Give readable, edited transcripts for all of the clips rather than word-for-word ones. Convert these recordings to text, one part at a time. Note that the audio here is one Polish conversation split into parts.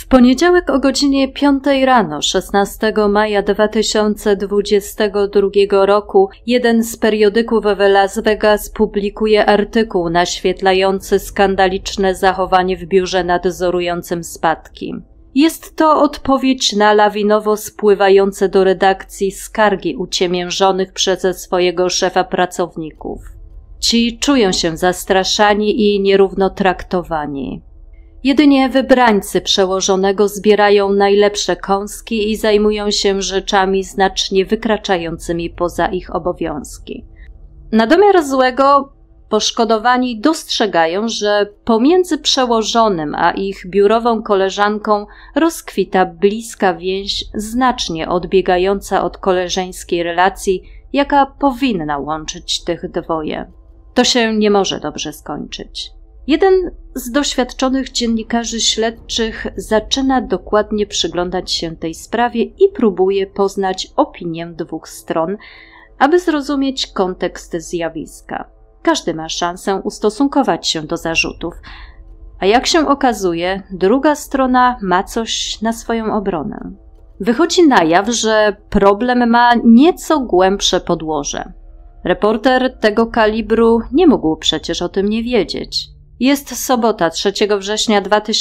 W poniedziałek o godzinie 5 rano 16 maja 2022 roku jeden z periodyków w Las Vegas publikuje artykuł naświetlający skandaliczne zachowanie w biurze nadzorującym spadki. Jest to odpowiedź na lawinowo spływające do redakcji skargi uciemiężonych przez swojego szefa pracowników. Ci czują się zastraszani i nierówno traktowani. Jedynie wybrańcy przełożonego zbierają najlepsze kąski i zajmują się rzeczami znacznie wykraczającymi poza ich obowiązki. Na domiar złego poszkodowani dostrzegają, że pomiędzy przełożonym a ich biurową koleżanką rozkwita bliska więź znacznie odbiegająca od koleżeńskiej relacji, jaka powinna łączyć tych dwoje. To się nie może dobrze skończyć. Jeden z doświadczonych dziennikarzy śledczych zaczyna dokładnie przyglądać się tej sprawie i próbuje poznać opinię dwóch stron, aby zrozumieć kontekst zjawiska. Każdy ma szansę ustosunkować się do zarzutów, a jak się okazuje, druga strona ma coś na swoją obronę. Wychodzi na jaw, że problem ma nieco głębsze podłoże. Reporter tego kalibru nie mógł przecież o tym nie wiedzieć. Jest sobota 3 września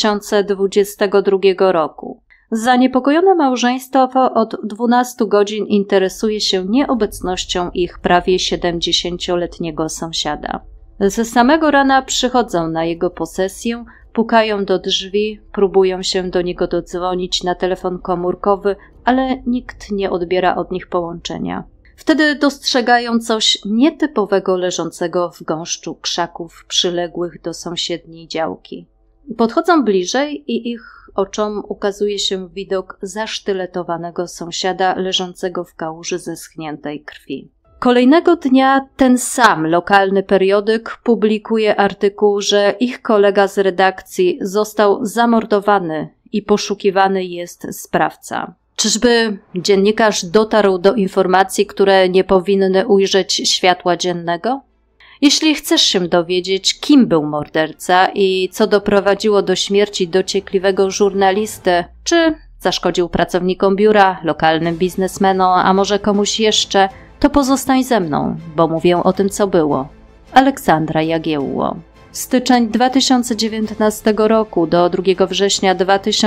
2022 roku. Zaniepokojone małżeństwo od 12 godzin interesuje się nieobecnością ich prawie 70-letniego sąsiada. Ze samego rana przychodzą na jego posesję, pukają do drzwi, próbują się do niego dodzwonić na telefon komórkowy, ale nikt nie odbiera od nich połączenia. Wtedy dostrzegają coś nietypowego leżącego w gąszczu krzaków przyległych do sąsiedniej działki. Podchodzą bliżej i ich oczom ukazuje się widok zasztyletowanego sąsiada leżącego w kałuży zeschniętej krwi. Kolejnego dnia ten sam lokalny periodyk publikuje artykuł, że ich kolega z redakcji został zamordowany i poszukiwany jest sprawca. Czyżby dziennikarz dotarł do informacji, które nie powinny ujrzeć światła dziennego? Jeśli chcesz się dowiedzieć, kim był morderca i co doprowadziło do śmierci dociekliwego żurnalisty, czy zaszkodził pracownikom biura, lokalnym biznesmenom, a może komuś jeszcze, to pozostań ze mną, bo mówię o tym, co było. Aleksandra Jagiełło. Styczeń 2019 roku do 2 września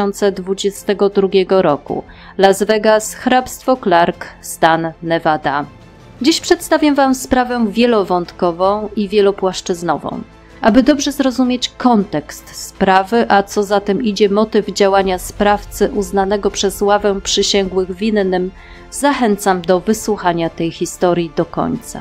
2022 roku. Las Vegas, hrabstwo Clark, stan Nevada. Dziś przedstawię Wam sprawę wielowątkową i wielopłaszczyznową. Aby dobrze zrozumieć kontekst sprawy, a co za tym idzie motyw działania sprawcy uznanego przez ławę przysięgłych winnym, zachęcam do wysłuchania tej historii do końca.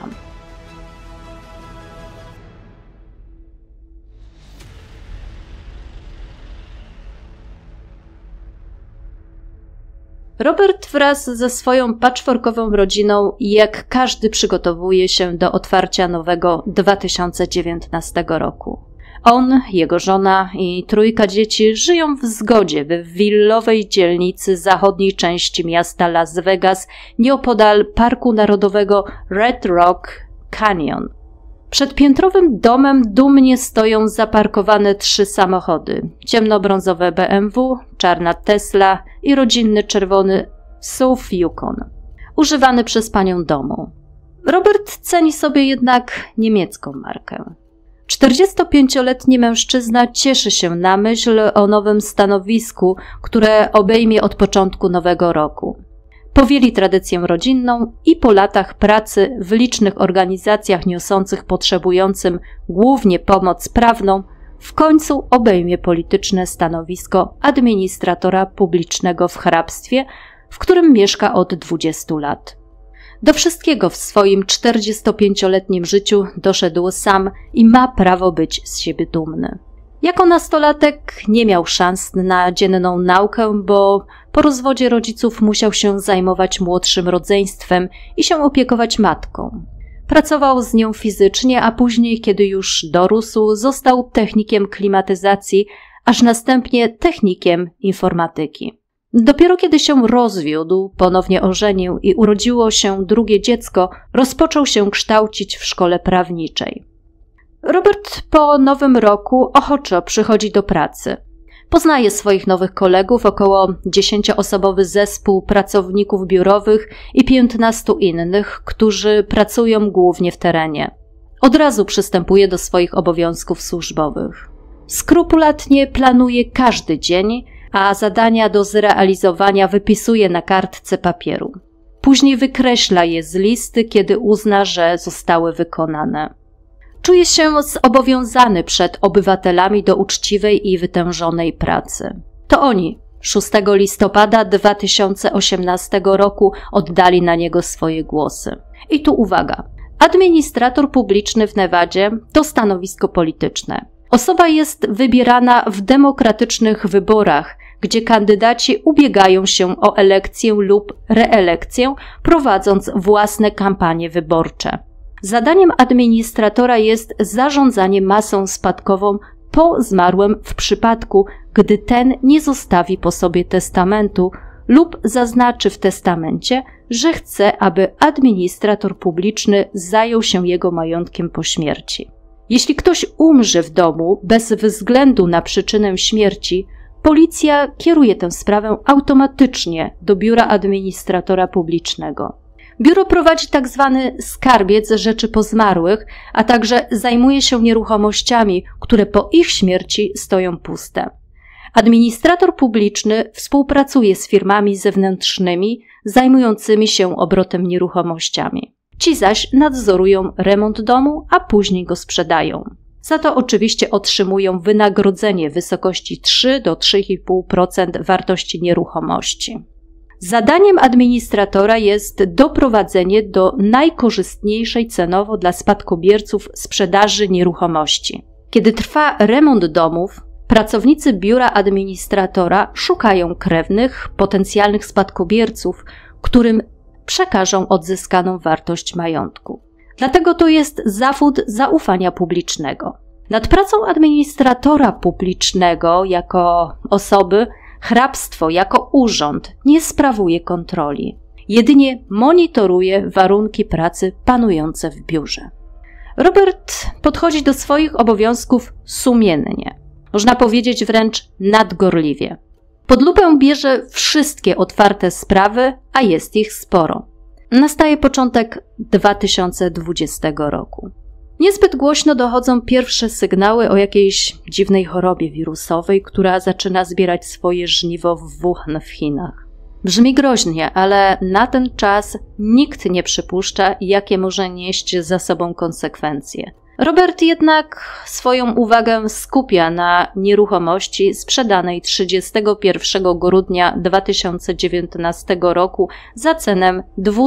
Robert wraz ze swoją patchworkową rodziną jak każdy przygotowuje się do otwarcia nowego 2019 roku. On, jego żona i 3 dzieci żyją w zgodzie w willowej dzielnicy zachodniej części miasta Las Vegas nieopodal Parku Narodowego Red Rock Canyon. Przed piętrowym domem dumnie stoją zaparkowane 3 samochody. Ciemnobrązowe BMW, czarna Tesla i rodzinny czerwony SUV Yukon, używany przez panią domu. Robert ceni sobie jednak niemiecką markę. 45-letni mężczyzna cieszy się na myśl o nowym stanowisku, które obejmie od początku nowego roku. Powieli tradycję rodzinną i po latach pracy w licznych organizacjach niosących potrzebującym głównie pomoc prawną, w końcu obejmie polityczne stanowisko administratora publicznego w hrabstwie, w którym mieszka od 20 lat. Do wszystkiego w swoim 45-letnim życiu doszedł sam i ma prawo być z siebie dumny. Jako nastolatek nie miał szans na dzienną naukę, bo po rozwodzie rodziców musiał się zajmować młodszym rodzeństwem i się opiekować matką. Pracował z nią fizycznie, a później, kiedy już dorósł, został technikiem klimatyzacji, aż następnie technikiem informatyki. Dopiero kiedy się rozwiódł, ponownie ożenił i urodziło się drugie dziecko, rozpoczął się kształcić w szkole prawniczej. Robert po nowym roku ochoczo przychodzi do pracy. Poznaje swoich nowych kolegów, około 10-osobowy zespół pracowników biurowych i 15 innych, którzy pracują głównie w terenie. Od razu przystępuje do swoich obowiązków służbowych. Skrupulatnie planuje każdy dzień, a zadania do zrealizowania wypisuje na kartce papieru. Później wykreśla je z listy, kiedy uzna, że zostały wykonane. Czuje się zobowiązany przed obywatelami do uczciwej i wytężonej pracy. To oni 6 listopada 2018 roku oddali na niego swoje głosy. I tu uwaga. Administrator publiczny w Nevadzie to stanowisko polityczne. Osoba jest wybierana w demokratycznych wyborach, gdzie kandydaci ubiegają się o elekcję lub reelekcję, prowadząc własne kampanie wyborcze. Zadaniem administratora jest zarządzanie masą spadkową po zmarłym w przypadku, gdy ten nie zostawi po sobie testamentu lub zaznaczy w testamencie, że chce, aby administrator publiczny zajął się jego majątkiem po śmierci. Jeśli ktoś umrze w domu bez względu na przyczynę śmierci, policja kieruje tę sprawę automatycznie do biura administratora publicznego. Biuro prowadzi tzw. skarbiec rzeczy po zmarłych, a także zajmuje się nieruchomościami, które po ich śmierci stoją puste. Administrator publiczny współpracuje z firmami zewnętrznymi zajmującymi się obrotem nieruchomościami. Ci zaś nadzorują remont domu, a później go sprzedają. Za to oczywiście otrzymują wynagrodzenie w wysokości 3 do 3,5% wartości nieruchomości. Zadaniem administratora jest doprowadzenie do najkorzystniejszej cenowo dla spadkobierców sprzedaży nieruchomości. Kiedy trwa remont domów, pracownicy biura administratora szukają krewnych, potencjalnych spadkobierców, którym przekażą odzyskaną wartość majątku. Dlatego to jest zawód zaufania publicznego. Nad pracą administratora publicznego jako osoby hrabstwo jako urząd nie sprawuje kontroli. Jedynie monitoruje warunki pracy panujące w biurze. Robert podchodzi do swoich obowiązków sumiennie. Można powiedzieć wręcz nadgorliwie. Pod lupę bierze wszystkie otwarte sprawy, a jest ich sporo. Nastaje początek 2020 roku. Niezbyt głośno dochodzą pierwsze sygnały o jakiejś dziwnej chorobie wirusowej, która zaczyna zbierać swoje żniwo w Wuhan w Chinach. Brzmi groźnie, ale na ten czas nikt nie przypuszcza, jakie może nieść za sobą konsekwencje. Robert jednak swoją uwagę skupia na nieruchomości sprzedanej 31 grudnia 2019 roku za cenę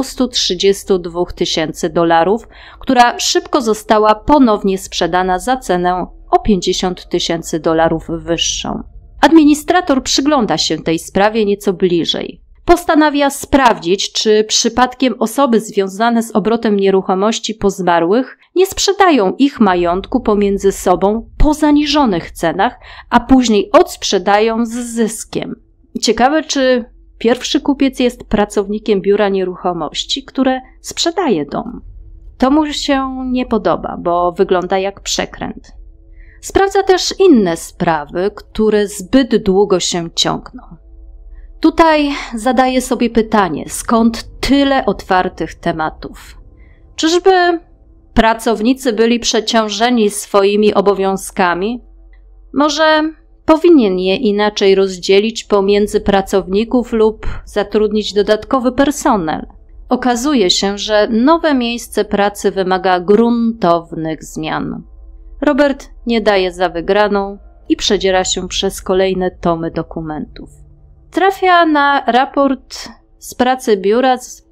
$232 000, która szybko została ponownie sprzedana za cenę o $50 000 wyższą. Administrator przygląda się tej sprawie nieco bliżej. Postanawia sprawdzić, czy przypadkiem osoby związane z obrotem nieruchomości po zmarłych nie sprzedają ich majątku pomiędzy sobą po zaniżonych cenach, a później odsprzedają z zyskiem. Ciekawe, czy pierwszy kupiec jest pracownikiem biura nieruchomości, które sprzedaje dom. To mu się nie podoba, bo wygląda jak przekręt. Sprawdza też inne sprawy, które zbyt długo się ciągną. Tutaj zadaję sobie pytanie, skąd tyle otwartych tematów? Czyżby pracownicy byli przeciążeni swoimi obowiązkami? Może powinien je inaczej rozdzielić pomiędzy pracowników lub zatrudnić dodatkowy personel? Okazuje się, że nowe miejsce pracy wymaga gruntownych zmian. Robert nie daje za wygraną i przedziera się przez kolejne tomy dokumentów. Trafia na raport z pracy biura z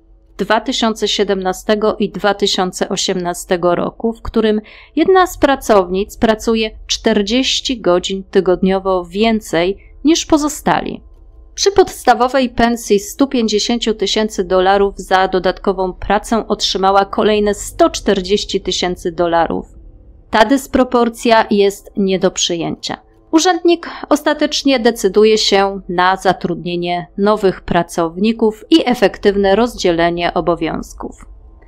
2017 i 2018 roku, w którym jedna z pracownic pracuje 40 godzin tygodniowo więcej niż pozostali. Przy podstawowej pensji $150 000 za dodatkową pracę otrzymała kolejne $140 000. Ta dysproporcja jest nie do przyjęcia. Urzędnik ostatecznie decyduje się na zatrudnienie nowych pracowników i efektywne rozdzielenie obowiązków.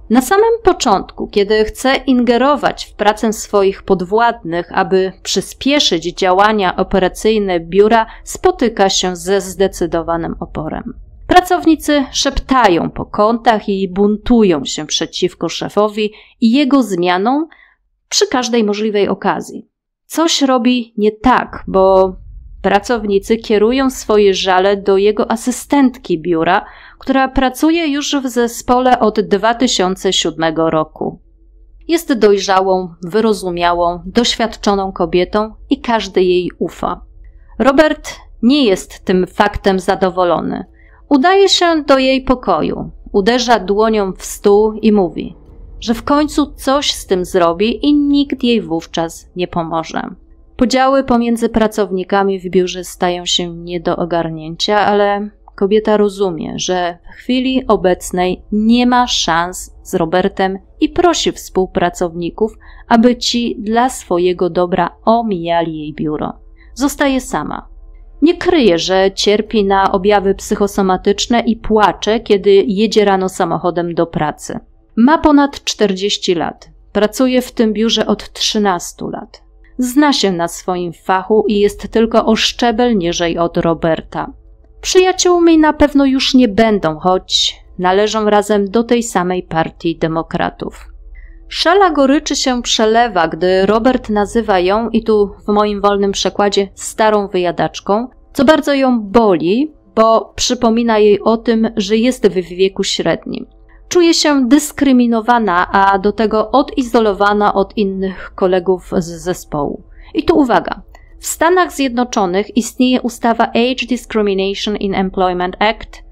Na samym początku, kiedy chce ingerować w pracę swoich podwładnych, aby przyspieszyć działania operacyjne biura, spotyka się ze zdecydowanym oporem. Pracownicy szeptają po kątach i buntują się przeciwko szefowi i jego zmianom przy każdej możliwej okazji. Coś robi nie tak, bo pracownicy kierują swoje żale do jego asystentki biura, która pracuje już w zespole od 2007 roku. Jest dojrzałą, wyrozumiałą, doświadczoną kobietą i każdy jej ufa. Robert nie jest tym faktem zadowolony. Udaje się do jej pokoju, uderza dłonią w stół i mówi, że w końcu coś z tym zrobi i nikt jej wówczas nie pomoże. Podziały pomiędzy pracownikami w biurze stają się nie do ogarnięcia, ale kobieta rozumie, że w chwili obecnej nie ma szans z Robertem i prosi współpracowników, aby ci dla swojego dobra omijali jej biuro. Zostaje sama. Nie kryje, że cierpi na objawy psychosomatyczne i płacze, kiedy jedzie rano samochodem do pracy. Ma ponad 40 lat. Pracuje w tym biurze od 13 lat. Zna się na swoim fachu i jest tylko o szczebel niżej od Roberta. Przyjaciółmi na pewno już nie będą, choć należą razem do tej samej partii demokratów. Szala goryczy się przelewa, gdy Robert nazywa ją, i tu w moim wolnym przekładzie, starą wyjadaczką, co bardzo ją boli, bo przypomina jej o tym, że jest w wieku średnim. Czuje się dyskryminowana, a do tego odizolowana od innych kolegów z zespołu. I tu uwaga. W Stanach Zjednoczonych istnieje ustawa Age Discrimination in Employment Act,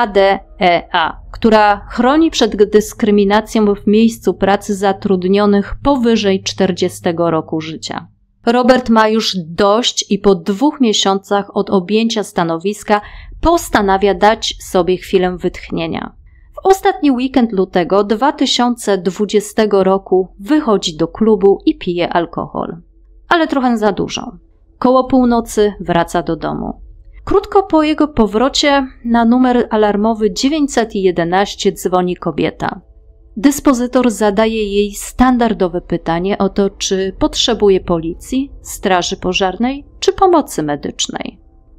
ADEA, która chroni przed dyskryminacją w miejscu pracy zatrudnionych powyżej 40 roku życia. Robert ma już dość i po 2 miesiącach od objęcia stanowiska postanawia dać sobie chwilę wytchnienia. W ostatni weekend lutego 2020 roku wychodzi do klubu i pije alkohol. Ale trochę za dużo. Koło północy wraca do domu. Krótko po jego powrocie na numer alarmowy 911 dzwoni kobieta. Dyspozytor zadaje jej standardowe pytanie o to, czy potrzebuje policji, straży pożarnej czy pomocy medycznej.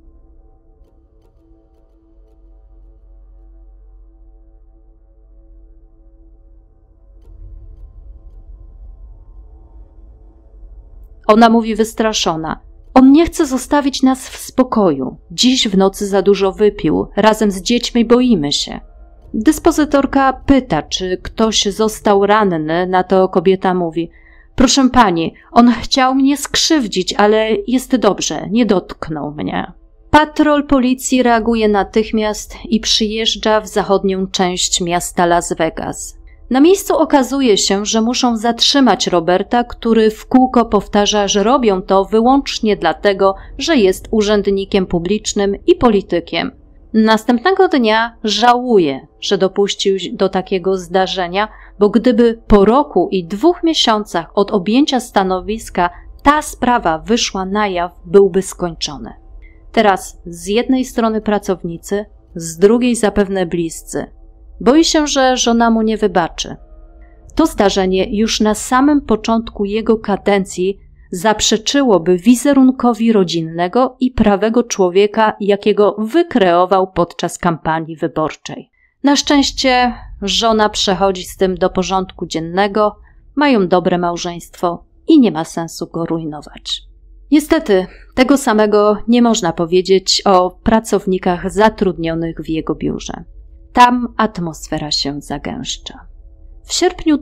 Ona mówi wystraszona. On nie chce zostawić nas w spokoju. Dziś w nocy za dużo wypił. Razem z dziećmi boimy się. Dyspozytorka pyta, czy ktoś został ranny, na to kobieta mówi. Proszę pani, on chciał mnie skrzywdzić, ale jest dobrze, nie dotknął mnie. Patrol policji reaguje natychmiast i przyjeżdża w zachodnią część miasta Las Vegas. Na miejscu okazuje się, że muszą zatrzymać Roberta, który w kółko powtarza, że robią to wyłącznie dlatego, że jest urzędnikiem publicznym i politykiem. Następnego dnia żałuje, że dopuścił do takiego zdarzenia, bo gdyby po roku i 2 miesiącach od objęcia stanowiska ta sprawa wyszła na jaw, byłby skończony. Teraz z jednej strony pracownicy, z drugiej zapewne bliscy. Boi się, że żona mu nie wybaczy. To zdarzenie już na samym początku jego kadencji zaprzeczyłoby wizerunkowi rodzinnego i prawego człowieka, jakiego wykreował podczas kampanii wyborczej. Na szczęście żona przechodzi z tym do porządku dziennego, mają dobre małżeństwo i nie ma sensu go rujnować. Niestety, tego samego nie można powiedzieć o pracownikach zatrudnionych w jego biurze. Tam atmosfera się zagęszcza. W sierpniu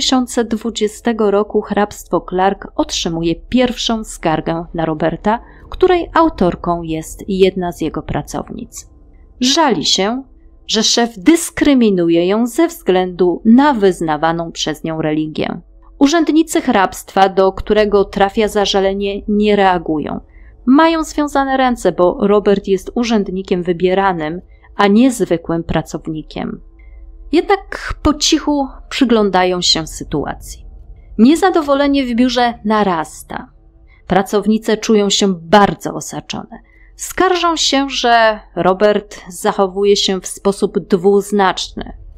2020 roku hrabstwo Clark otrzymuje pierwszą skargę na Roberta, której autorką jest jedna z jego pracownic. Żali się, że szef dyskryminuje ją ze względu na wyznawaną przez nią religię. Urzędnicy hrabstwa, do którego trafia zażalenie, nie reagują. Mają związane ręce, bo Robert jest urzędnikiem wybieranym, a nie zwykłym pracownikiem. Jednak po cichu przyglądają się sytuacji. Niezadowolenie w biurze narasta. Pracownice czują się bardzo osaczone. Skarżą się, że Robert zachowuje się w sposób dwuznaczny,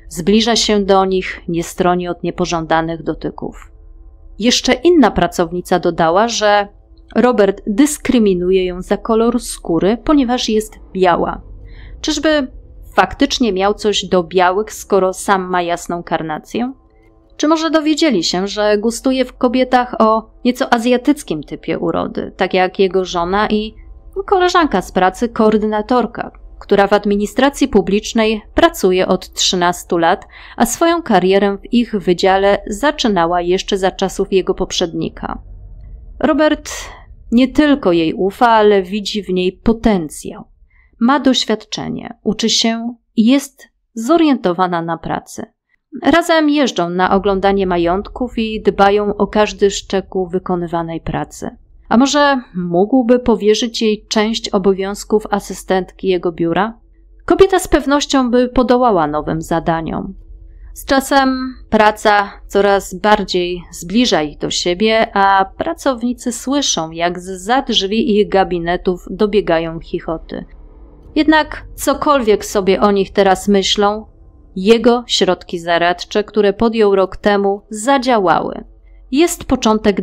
zbliża się do nich, nie stroni od niepożądanych dotyków. Jeszcze inna pracownica dodała, że Robert dyskryminuje ją za kolor skóry, ponieważ jest biała. Czyżby faktycznie miał coś do białych, skoro sam ma jasną karnację? Czy może dowiedzieli się, że gustuje w kobietach o nieco azjatyckim typie urody, tak jak jego żona i koleżanka z pracy, koordynatorka, która w administracji publicznej pracuje od 13 lat, a swoją karierę w ich wydziale zaczynała jeszcze za czasów jego poprzednika. Robert nie tylko jej ufa, ale widzi w niej potencjał. Ma doświadczenie, uczy się i jest zorientowana na pracę. Razem jeżdżą na oglądanie majątków i dbają o każdy szczegół wykonywanej pracy. A może mógłby powierzyć jej część obowiązków asystentki jego biura? Kobieta z pewnością by podołała nowym zadaniom. Z czasem praca coraz bardziej zbliża ich do siebie, a pracownicy słyszą, jak zza drzwi ich gabinetów dobiegają chichoty. Jednak cokolwiek sobie o nich teraz myślą, jego środki zaradcze, które podjął rok temu, zadziałały. Jest początek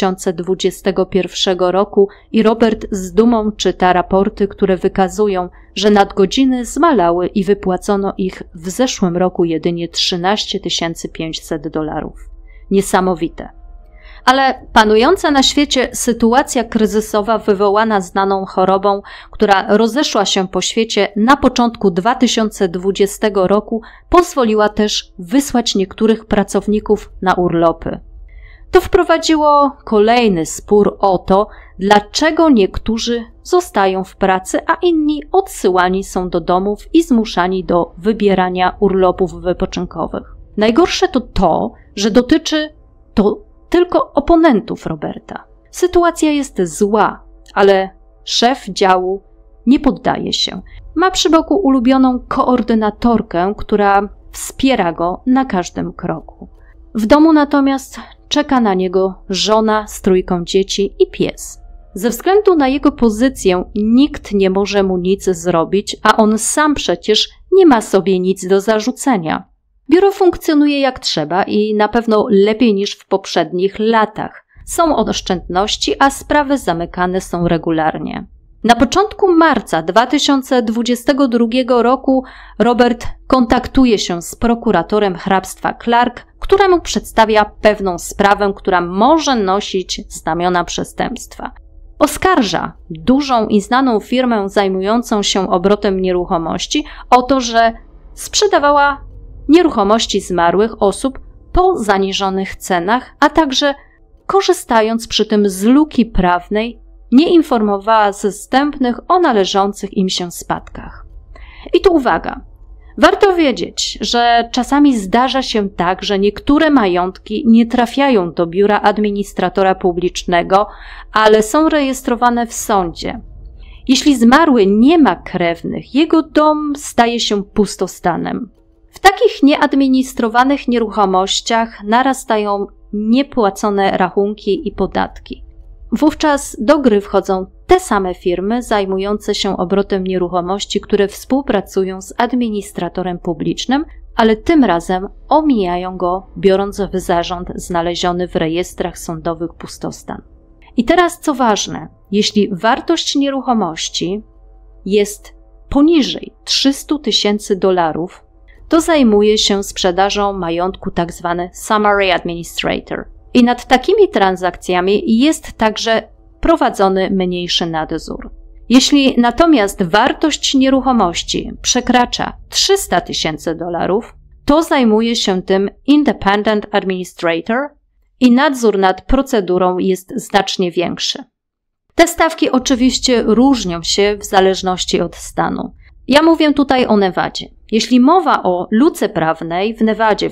2021 roku i Robert z dumą czyta raporty, które wykazują, że nadgodziny zmalały i wypłacono ich w zeszłym roku jedynie $13 500. Niesamowite. Ale panująca na świecie sytuacja kryzysowa wywołana znaną chorobą, która rozeszła się po świecie na początku 2020 roku, pozwoliła też wysłać niektórych pracowników na urlopy. To wprowadziło kolejny spór o to, dlaczego niektórzy zostają w pracy, a inni odsyłani są do domów i zmuszani do wybierania urlopów wypoczynkowych. Najgorsze to, że dotyczy to tylko oponentów Roberta. Sytuacja jest zła, ale szef działu nie poddaje się. Ma przy boku ulubioną koordynatorkę, która wspiera go na każdym kroku. W domu natomiast czeka na niego żona z 3 dzieci i pies. Ze względu na jego pozycję nikt nie może mu nic zrobić, a on sam przecież nie ma sobie nic do zarzucenia. Biuro funkcjonuje jak trzeba i na pewno lepiej niż w poprzednich latach. Są oszczędności, a sprawy zamykane są regularnie. Na początku marca 2022 roku Robert kontaktuje się z prokuratorem hrabstwa Clark, któremu przedstawia pewną sprawę, która może nosić znamiona przestępstwa. Oskarża dużą i znaną firmę zajmującą się obrotem nieruchomości o to, że sprzedawała nieruchomości zmarłych osób po zaniżonych cenach, a także korzystając przy tym z luki prawnej, nie informowała zstępnych o należących im się spadkach. I tu uwaga, warto wiedzieć, że czasami zdarza się tak, że niektóre majątki nie trafiają do biura administratora publicznego, ale są rejestrowane w sądzie. Jeśli zmarły nie ma krewnych, jego dom staje się pustostanem. W takich nieadministrowanych nieruchomościach narastają niepłacone rachunki i podatki. Wówczas do gry wchodzą te same firmy zajmujące się obrotem nieruchomości, które współpracują z administratorem publicznym, ale tym razem omijają go, biorąc w zarząd znaleziony w rejestrach sądowych pustostan. I teraz co ważne, jeśli wartość nieruchomości jest poniżej $300 000, to zajmuje się sprzedażą majątku tzw. summary administrator. I nad takimi transakcjami jest także prowadzony mniejszy nadzór. Jeśli natomiast wartość nieruchomości przekracza $300 000, to zajmuje się tym independent administrator i nadzór nad procedurą jest znacznie większy. Te stawki oczywiście różnią się w zależności od stanu. Ja mówię tutaj o Nevadzie. Jeśli mowa o luce prawnej, w Nevadzie w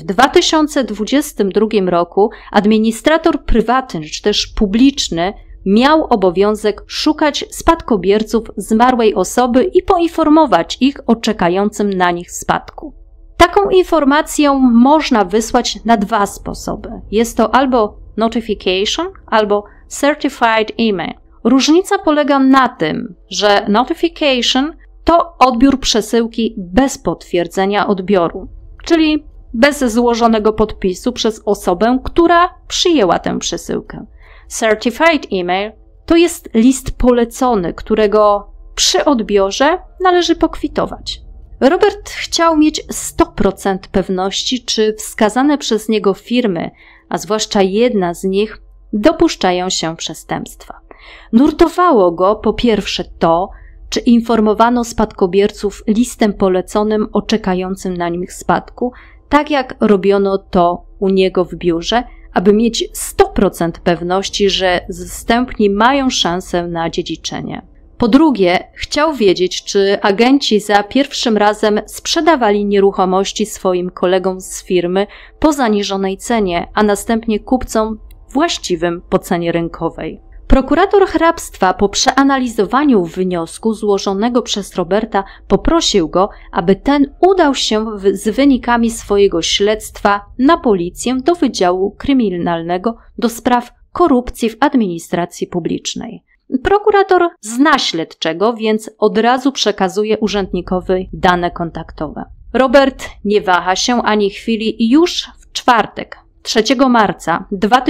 2022 roku administrator prywatny czy też publiczny miał obowiązek szukać spadkobierców zmarłej osoby i poinformować ich o czekającym na nich spadku. Taką informację można wysłać na 2 sposoby. Jest to albo notification, albo certified email. Różnica polega na tym, że notification to odbiór przesyłki bez potwierdzenia odbioru, czyli bez złożonego podpisu przez osobę, która przyjęła tę przesyłkę. Certified email to jest list polecony, którego przy odbiorze należy pokwitować. Robert chciał mieć 100% pewności, czy wskazane przez niego firmy, a zwłaszcza jedna z nich, dopuszczają się przestępstwa. Nurtowało go po pierwsze to, czy informowano spadkobierców listem poleconym o czekającym na nich spadku, tak jak robiono to u niego w biurze, aby mieć 100% pewności, że zstępni mają szansę na dziedziczenie. Po drugie, chciał wiedzieć, czy agenci za pierwszym razem sprzedawali nieruchomości swoim kolegom z firmy po zaniżonej cenie, a następnie kupcom właściwym po cenie rynkowej. Prokurator hrabstwa po przeanalizowaniu wniosku złożonego przez Roberta poprosił go, aby ten udał się z wynikami swojego śledztwa na policję do Wydziału Kryminalnego do spraw korupcji w administracji publicznej. Prokurator zna śledczego, więc od razu przekazuje urzędnikowi dane kontaktowe. Robert nie waha się ani chwili i już w czwartek, 3 marca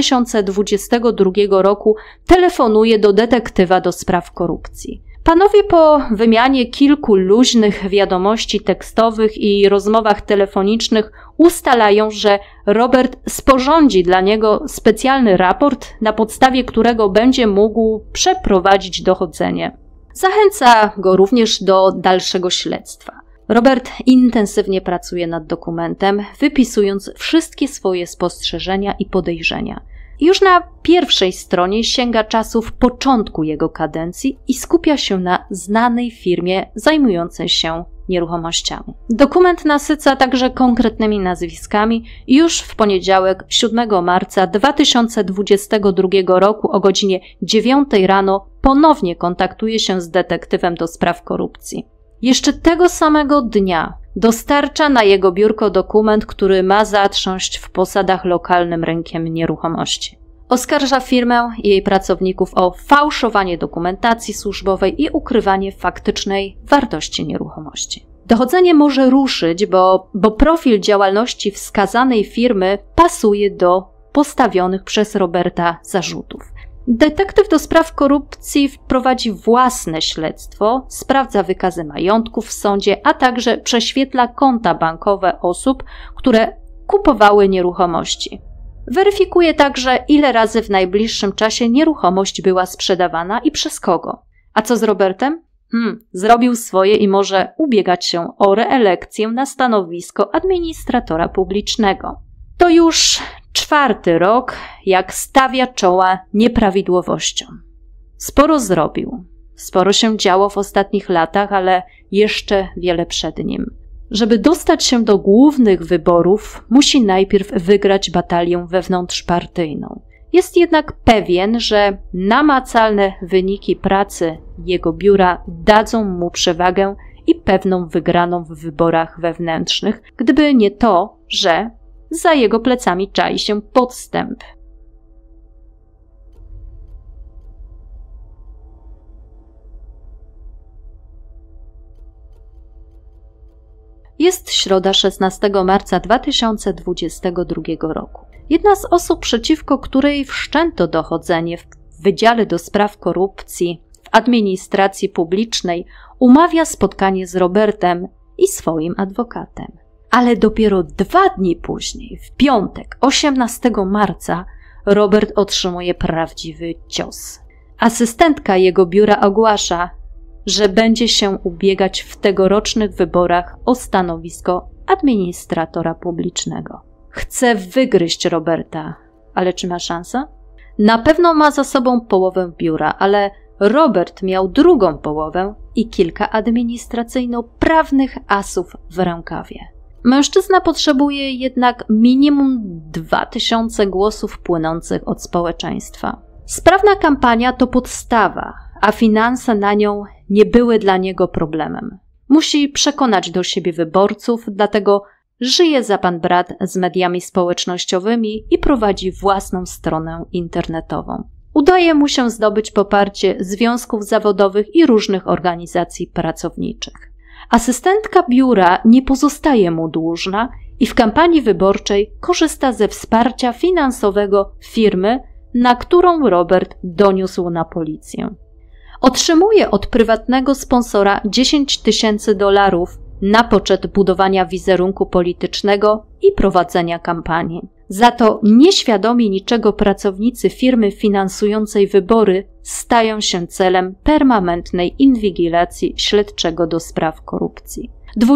2022 roku telefonuje do detektywa do spraw korupcji. Panowie po wymianie kilku luźnych wiadomości tekstowych i rozmowach telefonicznych ustalają, że Robert sporządzi dla niego specjalny raport, na podstawie którego będzie mógł przeprowadzić dochodzenie. Zachęca go również do dalszego śledztwa. Robert intensywnie pracuje nad dokumentem, wypisując wszystkie swoje spostrzeżenia i podejrzenia. Już na pierwszej stronie sięga czasów początku jego kadencji i skupia się na znanej firmie zajmującej się nieruchomościami. Dokument nasyca także konkretnymi nazwiskami i już w poniedziałek 7 marca 2022 roku o godzinie 9 rano ponownie kontaktuje się z detektywem do spraw korupcji. Jeszcze tego samego dnia dostarcza na jego biurko dokument, który ma zatrząść w posadach lokalnym rynkiem nieruchomości. Oskarża firmę i jej pracowników o fałszowanie dokumentacji służbowej i ukrywanie faktycznej wartości nieruchomości. Dochodzenie może ruszyć, bo profil działalności wskazanej firmy pasuje do postawionych przez Roberta zarzutów. Detektyw do spraw korupcji prowadzi własne śledztwo, sprawdza wykazy majątków w sądzie, a także prześwietla konta bankowe osób, które kupowały nieruchomości. Weryfikuje także, ile razy w najbliższym czasie nieruchomość była sprzedawana i przez kogo. A co z Robertem? Zrobił swoje i może ubiegać się o reelekcję na stanowisko administratora publicznego. To już 4. rok, jak stawia czoła nieprawidłowościom. Sporo zrobił, sporo się działo w ostatnich latach, ale jeszcze wiele przed nim. Żeby dostać się do głównych wyborów, musi najpierw wygrać batalię wewnątrzpartyjną. Jest jednak pewien, że namacalne wyniki pracy jego biura dadzą mu przewagę i pewną wygraną w wyborach wewnętrznych, gdyby nie to, że za jego plecami czai się podstęp. Jest środa 16 marca 2022 roku. Jedna z osób, przeciwko której wszczęto dochodzenie w Wydziale do Spraw Korupcji w administracji publicznej, umawia spotkanie z Robertem i swoim adwokatem. Ale dopiero 2 dni później, w piątek, 18 marca, Robert otrzymuje prawdziwy cios. Asystentka jego biura ogłasza, że będzie się ubiegać w tegorocznych wyborach o stanowisko administratora publicznego. Chce wygryźć Roberta, ale czy ma szansę? Na pewno ma za sobą połowę biura, ale Robert miał drugą połowę i kilka administracyjno-prawnych asów w rękawie. Mężczyzna potrzebuje jednak minimum 2000 głosów płynących od społeczeństwa. Sprawna kampania to podstawa, a finanse na nią nie były dla niego problemem. Musi przekonać do siebie wyborców, dlatego żyje za pan brat z mediami społecznościowymi i prowadzi własną stronę internetową. Udaje mu się zdobyć poparcie związków zawodowych i różnych organizacji pracowniczych. Asystentka biura nie pozostaje mu dłużna i w kampanii wyborczej korzysta ze wsparcia finansowego firmy, na którą Robert doniósł na policję. Otrzymuje od prywatnego sponsora $10,000 na poczet budowania wizerunku politycznego i prowadzenia kampanii. Za to nieświadomi niczego pracownicy firmy finansującej wybory stają się celem permanentnej inwigilacji śledczego do spraw korupcji.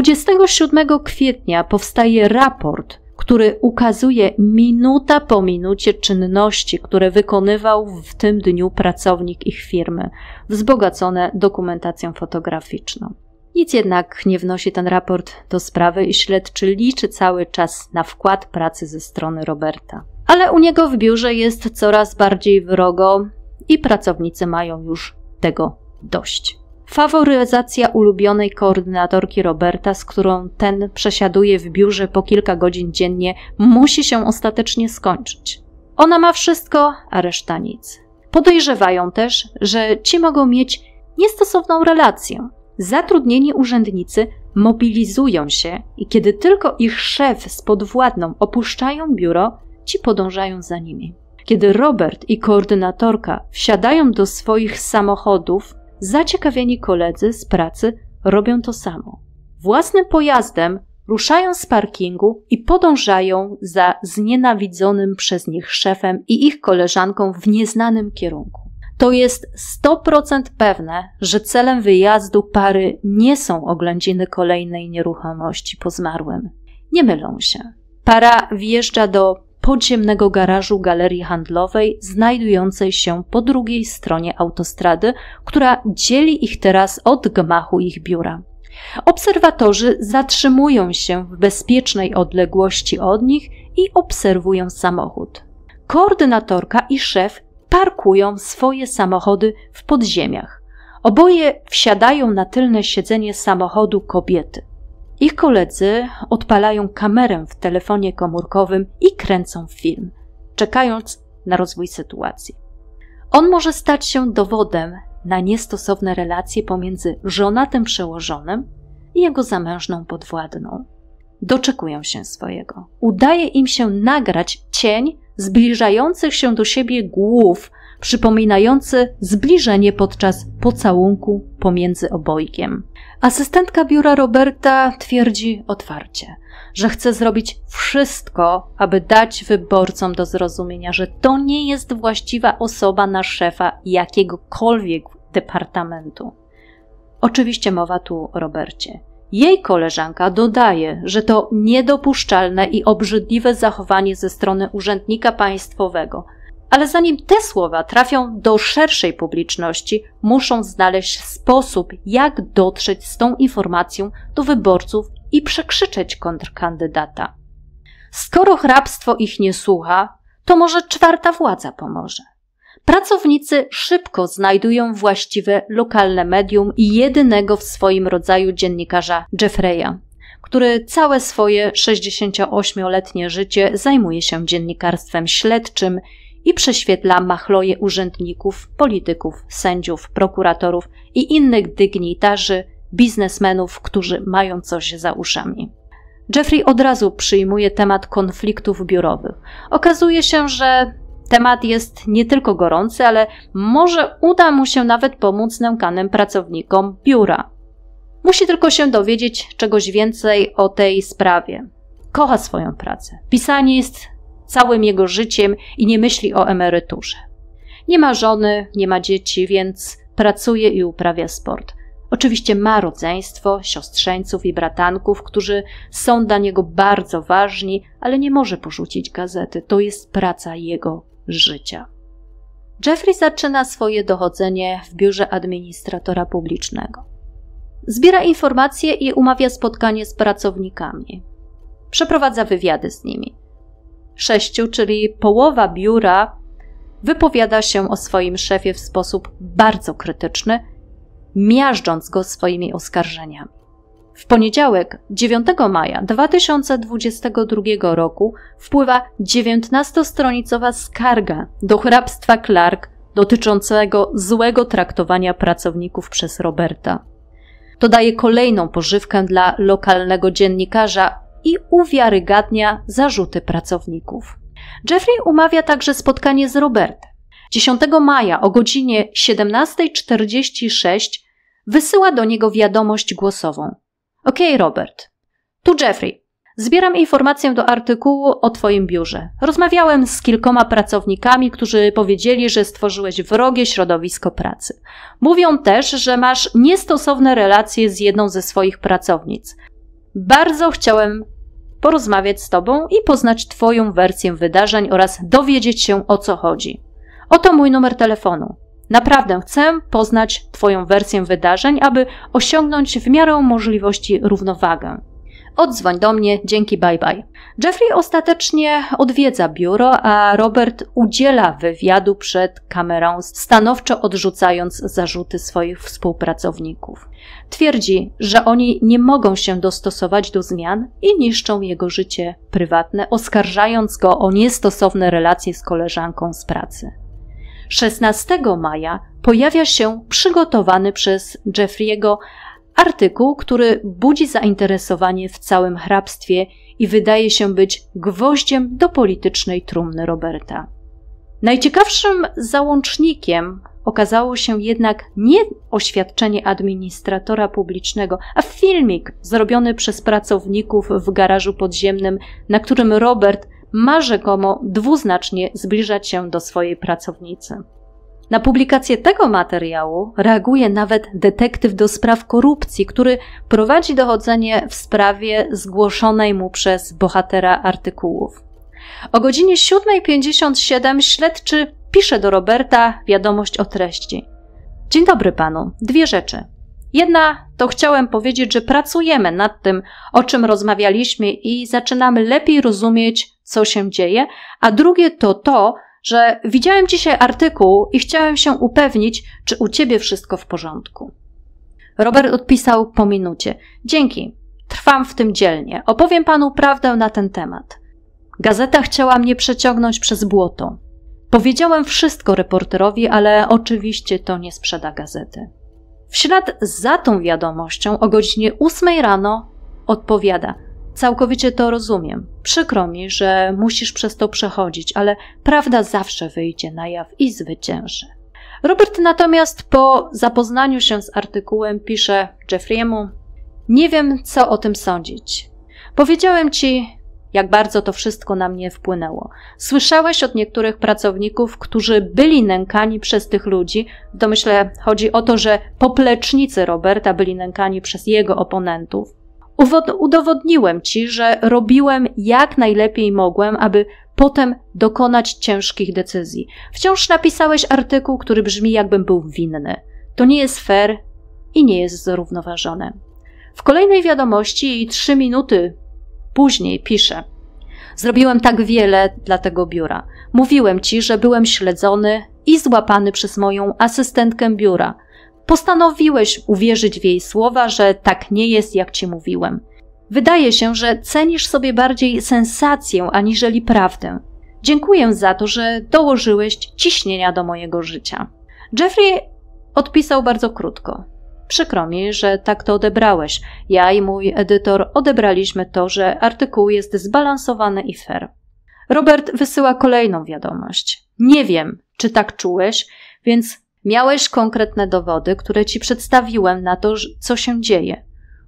27 kwietnia powstaje raport, który ukazuje minuta po minucie czynności, które wykonywał w tym dniu pracownik ich firmy, wzbogacone dokumentacją fotograficzną. Nic jednak nie wnosi ten raport do sprawy i śledczy liczy cały czas na wkład pracy ze strony Roberta. Ale u niego w biurze jest coraz bardziej wrogo i pracownicy mają już tego dość. Faworyzacja ulubionej koordynatorki Roberta, z którą ten przesiaduje w biurze po kilka godzin dziennie, musi się ostatecznie skończyć. Ona ma wszystko, a reszta nic. Podejrzewają też, że ci mogą mieć niestosowną relację. Zatrudnieni urzędnicy mobilizują się i kiedy tylko ich szef z podwładną opuszczają biuro, ci podążają za nimi. Kiedy Robert i koordynatorka wsiadają do swoich samochodów, zaciekawieni koledzy z pracy robią to samo. Własnym pojazdem ruszają z parkingu i podążają za znienawidzonym przez nich szefem i ich koleżanką w nieznanym kierunku. To jest 100% pewne, że celem wyjazdu pary nie są oględziny kolejnej nieruchomości po zmarłym. Nie mylą się. Para wjeżdża do podziemnego garażu galerii handlowej znajdującej się po drugiej stronie autostrady, która dzieli ich teraz od gmachu ich biura. Obserwatorzy zatrzymują się w bezpiecznej odległości od nich i obserwują samochód. Koordynatorka i szef parkują swoje samochody w podziemiach. Oboje wsiadają na tylne siedzenie samochodu kobiety. Ich koledzy odpalają kamerę w telefonie komórkowym i kręcą film, czekając na rozwój sytuacji. On może stać się dowodem na niestosowne relacje pomiędzy żonatym przełożonym i jego zamężną podwładną. Doczekują się swojego. Udaje im się nagrać cień zbliżających się do siebie głów, przypominający zbliżenie podczas pocałunku pomiędzy obojgiem. Asystentka biura Roberta twierdzi otwarcie, że chce zrobić wszystko, aby dać wyborcom do zrozumienia, że to nie jest właściwa osoba na szefa jakiegokolwiek departamentu. Oczywiście mowa tu o Robercie. Jej koleżanka dodaje, że to niedopuszczalne i obrzydliwe zachowanie ze strony urzędnika państwowego, ale zanim te słowa trafią do szerszej publiczności, muszą znaleźć sposób, jak dotrzeć z tą informacją do wyborców i przekrzyczeć kontrkandydata. Skoro hrabstwo ich nie słucha, to może czwarta władza pomoże. Pracownicy szybko znajdują właściwe lokalne medium i jedynego w swoim rodzaju dziennikarza Jeffreya, który całe swoje 68-letnie życie zajmuje się dziennikarstwem śledczym i prześwietla machloje urzędników, polityków, sędziów, prokuratorów i innych dygnitarzy, biznesmenów, którzy mają coś za uszami. Jeffrey od razu przyjmuje temat konfliktów biurowych. Okazuje się, że temat jest nie tylko gorący, ale może uda mu się nawet pomóc nękanym pracownikom biura. Musi tylko się dowiedzieć czegoś więcej o tej sprawie. Kocha swoją pracę. Pisanie jest całym jego życiem i nie myśli o emeryturze. Nie ma żony, nie ma dzieci, więc pracuje i uprawia sport. Oczywiście ma rodzeństwo, siostrzeńców i bratanków, którzy są dla niego bardzo ważni, ale nie może porzucić gazety. To jest praca jego życia. Jeffrey zaczyna swoje dochodzenie w biurze administratora publicznego. Zbiera informacje i umawia spotkanie z pracownikami. Przeprowadza wywiady z nimi. 6, czyli połowa biura, wypowiada się o swoim szefie w sposób bardzo krytyczny, miażdżąc go swoimi oskarżeniami. W poniedziałek, 9 maja 2022 roku wpływa 19-stronicowa skarga do hrabstwa Clark dotyczącego złego traktowania pracowników przez Roberta. To daje kolejną pożywkę dla lokalnego dziennikarza, i uwiarygadnia zarzuty pracowników. Jeffrey umawia także spotkanie z Robertem. 10 maja o godzinie 17:46 wysyła do niego wiadomość głosową. Okej, Robert. Tu Jeffrey. Zbieram informację do artykułu o twoim biurze. Rozmawiałem z kilkoma pracownikami, którzy powiedzieli, że stworzyłeś wrogie środowisko pracy. Mówią też, że masz niestosowne relacje z jedną ze swoich pracownic. Bardzo chciałem porozmawiać z tobą i poznać twoją wersję wydarzeń oraz dowiedzieć się, o co chodzi. Oto mój numer telefonu. Naprawdę chcę poznać twoją wersję wydarzeń, aby osiągnąć w miarę możliwości równowagę. Odzwoń do mnie, dzięki, bye bye. Jeffrey ostatecznie odwiedza biuro, a Robert udziela wywiadu przed kamerą, stanowczo odrzucając zarzuty swoich współpracowników. Twierdzi, że oni nie mogą się dostosować do zmian i niszczą jego życie prywatne, oskarżając go o niestosowne relacje z koleżanką z pracy. 16 maja pojawia się przygotowany przez Jeffrey'ego artykuł, który budzi zainteresowanie w całym hrabstwie i wydaje się być gwoździem do politycznej trumny Roberta. Najciekawszym załącznikiem okazało się jednak nie oświadczenie administratora publicznego, a filmik zrobiony przez pracowników w garażu podziemnym, na którym Robert ma rzekomo dwuznacznie zbliżać się do swojej pracownicy. Na publikację tego materiału reaguje nawet detektyw do spraw korupcji, który prowadzi dochodzenie w sprawie zgłoszonej mu przez bohatera artykułów. O godzinie 7:57 śledczy pisze do Roberta wiadomość o treści. Dzień dobry panu, 2 rzeczy. Jedna to chciałem powiedzieć, że pracujemy nad tym, o czym rozmawialiśmy i zaczynamy lepiej rozumieć, co się dzieje, a drugie to to, że widziałem dzisiaj artykuł i chciałem się upewnić, czy u ciebie wszystko w porządku. Robert odpisał po minucie. Dzięki, trwam w tym dzielnie. Opowiem panu prawdę na ten temat. Gazeta chciała mnie przeciągnąć przez błoto. Powiedziałem wszystko reporterowi, ale oczywiście to nie sprzeda gazety. W ślad za tą wiadomością o godzinie 8 rano odpowiada. Całkowicie to rozumiem. Przykro mi, że musisz przez to przechodzić, ale prawda zawsze wyjdzie na jaw i zwycięży. Robert natomiast po zapoznaniu się z artykułem pisze Jeffrey'emu: nie wiem, co o tym sądzić. Powiedziałem ci, jak bardzo to wszystko na mnie wpłynęło. Słyszałeś od niektórych pracowników, którzy byli nękani przez tych ludzi. W domyśle chodzi o to, że poplecznicy Roberta byli nękani przez jego oponentów. Udowodniłem ci, że robiłem jak najlepiej mogłem, aby potem dokonać ciężkich decyzji. Wciąż napisałeś artykuł, który brzmi, jakbym był winny. To nie jest fair i nie jest zrównoważone. W kolejnej wiadomości i 3 minuty później pisze: zrobiłem tak wiele dla tego biura. Mówiłem ci, że byłem śledzony i złapany przez moją asystentkę biura. Postanowiłeś uwierzyć w jej słowa, że tak nie jest, jak ci mówiłem. Wydaje się, że cenisz sobie bardziej sensację aniżeli prawdę. Dziękuję za to, że dołożyłeś ciśnienia do mojego życia. Jeffrey odpisał bardzo krótko. Przykro mi, że tak to odebrałeś. Ja i mój edytor odebraliśmy to, że artykuł jest zbalansowany i fair. Robert wysyła kolejną wiadomość. Nie wiem, czy tak czułeś, więc miałeś konkretne dowody, które ci przedstawiłem na to, co się dzieje.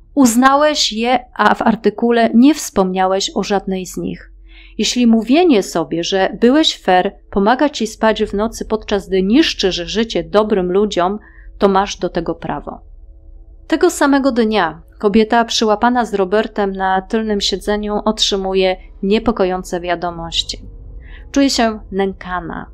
Uznałeś je, a w artykule nie wspomniałeś o żadnej z nich. Jeśli mówienie sobie, że byłeś fair, pomaga ci spać w nocy, podczas gdy niszczysz życie dobrym ludziom, to masz do tego prawo. Tego samego dnia kobieta przyłapana z Robertem na tylnym siedzeniu otrzymuje niepokojące wiadomości. Czuje się nękana.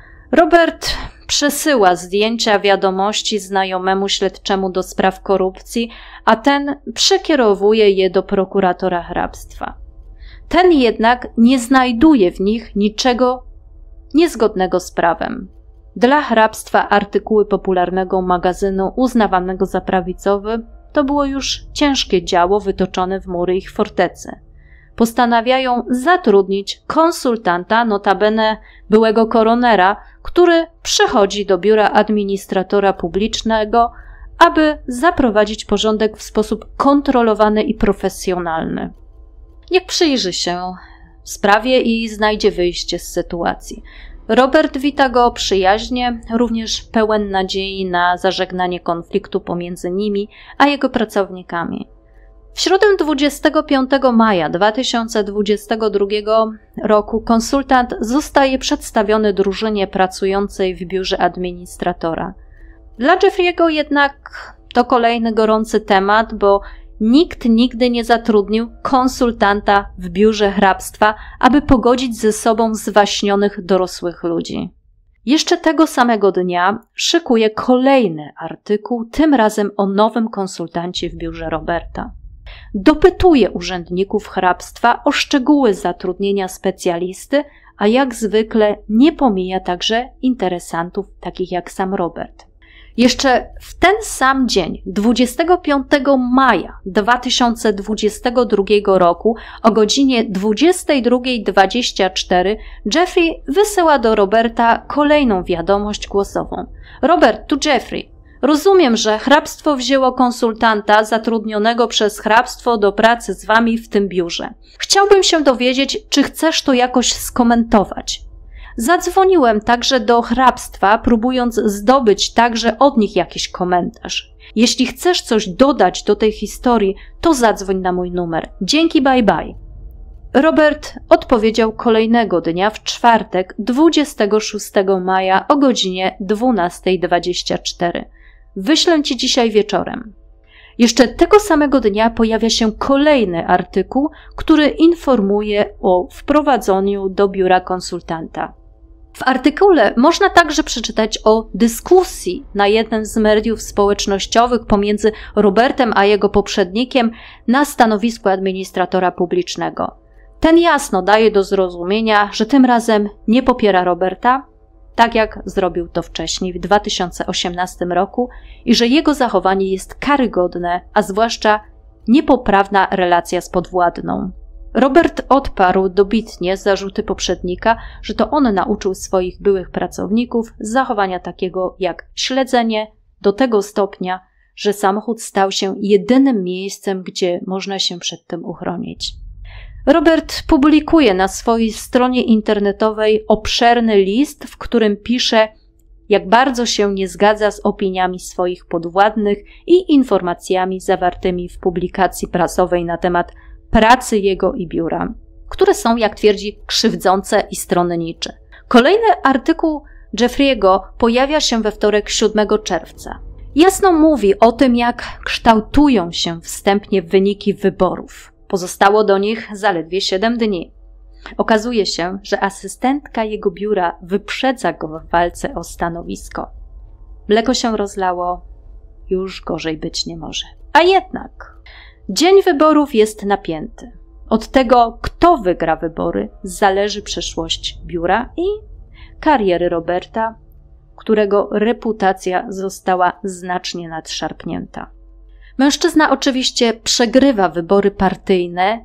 Robert przesyła zdjęcia wiadomości znajomemu śledczemu do spraw korupcji, a ten przekierowuje je do prokuratora hrabstwa. Ten jednak nie znajduje w nich niczego niezgodnego z prawem. Dla hrabstwa artykuły popularnego magazynu uznawanego za prawicowy to było już ciężkie działo wytoczone w mury ich fortecy. Postanawiają zatrudnić konsultanta, notabene byłego koronera, który przychodzi do biura administratora publicznego, aby zaprowadzić porządek w sposób kontrolowany i profesjonalny. Niech przyjrzy się sprawie i znajdzie wyjście z sytuacji. Robert wita go przyjaźnie, również pełen nadziei na zażegnanie konfliktu pomiędzy nimi a jego pracownikami. W środę 25 maja 2022 roku konsultant zostaje przedstawiony drużynie pracującej w biurze administratora. Dla Jeffrey'ego jednak to kolejny gorący temat, bo nikt nigdy nie zatrudnił konsultanta w biurze hrabstwa, aby pogodzić ze sobą zwaśnionych dorosłych ludzi. Jeszcze tego samego dnia szykuje kolejny artykuł, tym razem o nowym konsultancie w biurze Roberta. Dopytuje urzędników hrabstwa o szczegóły zatrudnienia specjalisty, a jak zwykle nie pomija także interesantów takich jak sam Robert. Jeszcze w ten sam dzień, 25 maja 2022 roku o godzinie 22:24 Jeffrey wysyła do Roberta kolejną wiadomość głosową. Robert, tu Jeffrey. Rozumiem, że hrabstwo wzięło konsultanta zatrudnionego przez hrabstwo do pracy z wami w tym biurze. Chciałbym się dowiedzieć, czy chcesz to jakoś skomentować. Zadzwoniłem także do hrabstwa, próbując zdobyć także od nich jakiś komentarz. Jeśli chcesz coś dodać do tej historii, to zadzwoń na mój numer. Dzięki, bye bye. Robert odpowiedział kolejnego dnia w czwartek, 26 maja o godzinie 12:24. Wyślę ci dzisiaj wieczorem. Jeszcze tego samego dnia pojawia się kolejny artykuł, który informuje o wprowadzeniu do biura konsultanta. W artykule można także przeczytać o dyskusji na jednym z mediów społecznościowych pomiędzy Robertem a jego poprzednikiem na stanowisku administratora publicznego. Ten jasno daje do zrozumienia, że tym razem nie popiera Roberta, tak jak zrobił to wcześniej w 2018 roku i że jego zachowanie jest karygodne, a zwłaszcza niepoprawna relacja z podwładną. Robert odparł dobitnie zarzuty poprzednika, że to on nauczył swoich byłych pracowników zachowania takiego jak śledzenie do tego stopnia, że samochód stał się jedynym miejscem, gdzie można się przed tym uchronić. Robert publikuje na swojej stronie internetowej obszerny list, w którym pisze, jak bardzo się nie zgadza z opiniami swoich podwładnych i informacjami zawartymi w publikacji prasowej na temat pracy jego i biura, które są, jak twierdzi, krzywdzące i stronnicze. Kolejny artykuł Jeffrey'ego pojawia się we wtorek 7 czerwca. Jasno mówi o tym, jak kształtują się wstępnie wyniki wyborów. Pozostało do nich zaledwie 7 dni. Okazuje się, że asystentka jego biura wyprzedza go w walce o stanowisko. Mleko się rozlało, już gorzej być nie może. A jednak dzień wyborów jest napięty. Od tego, kto wygra wybory, zależy przyszłość biura i kariery Roberta, którego reputacja została znacznie nadszarpnięta. Mężczyzna oczywiście przegrywa wybory partyjne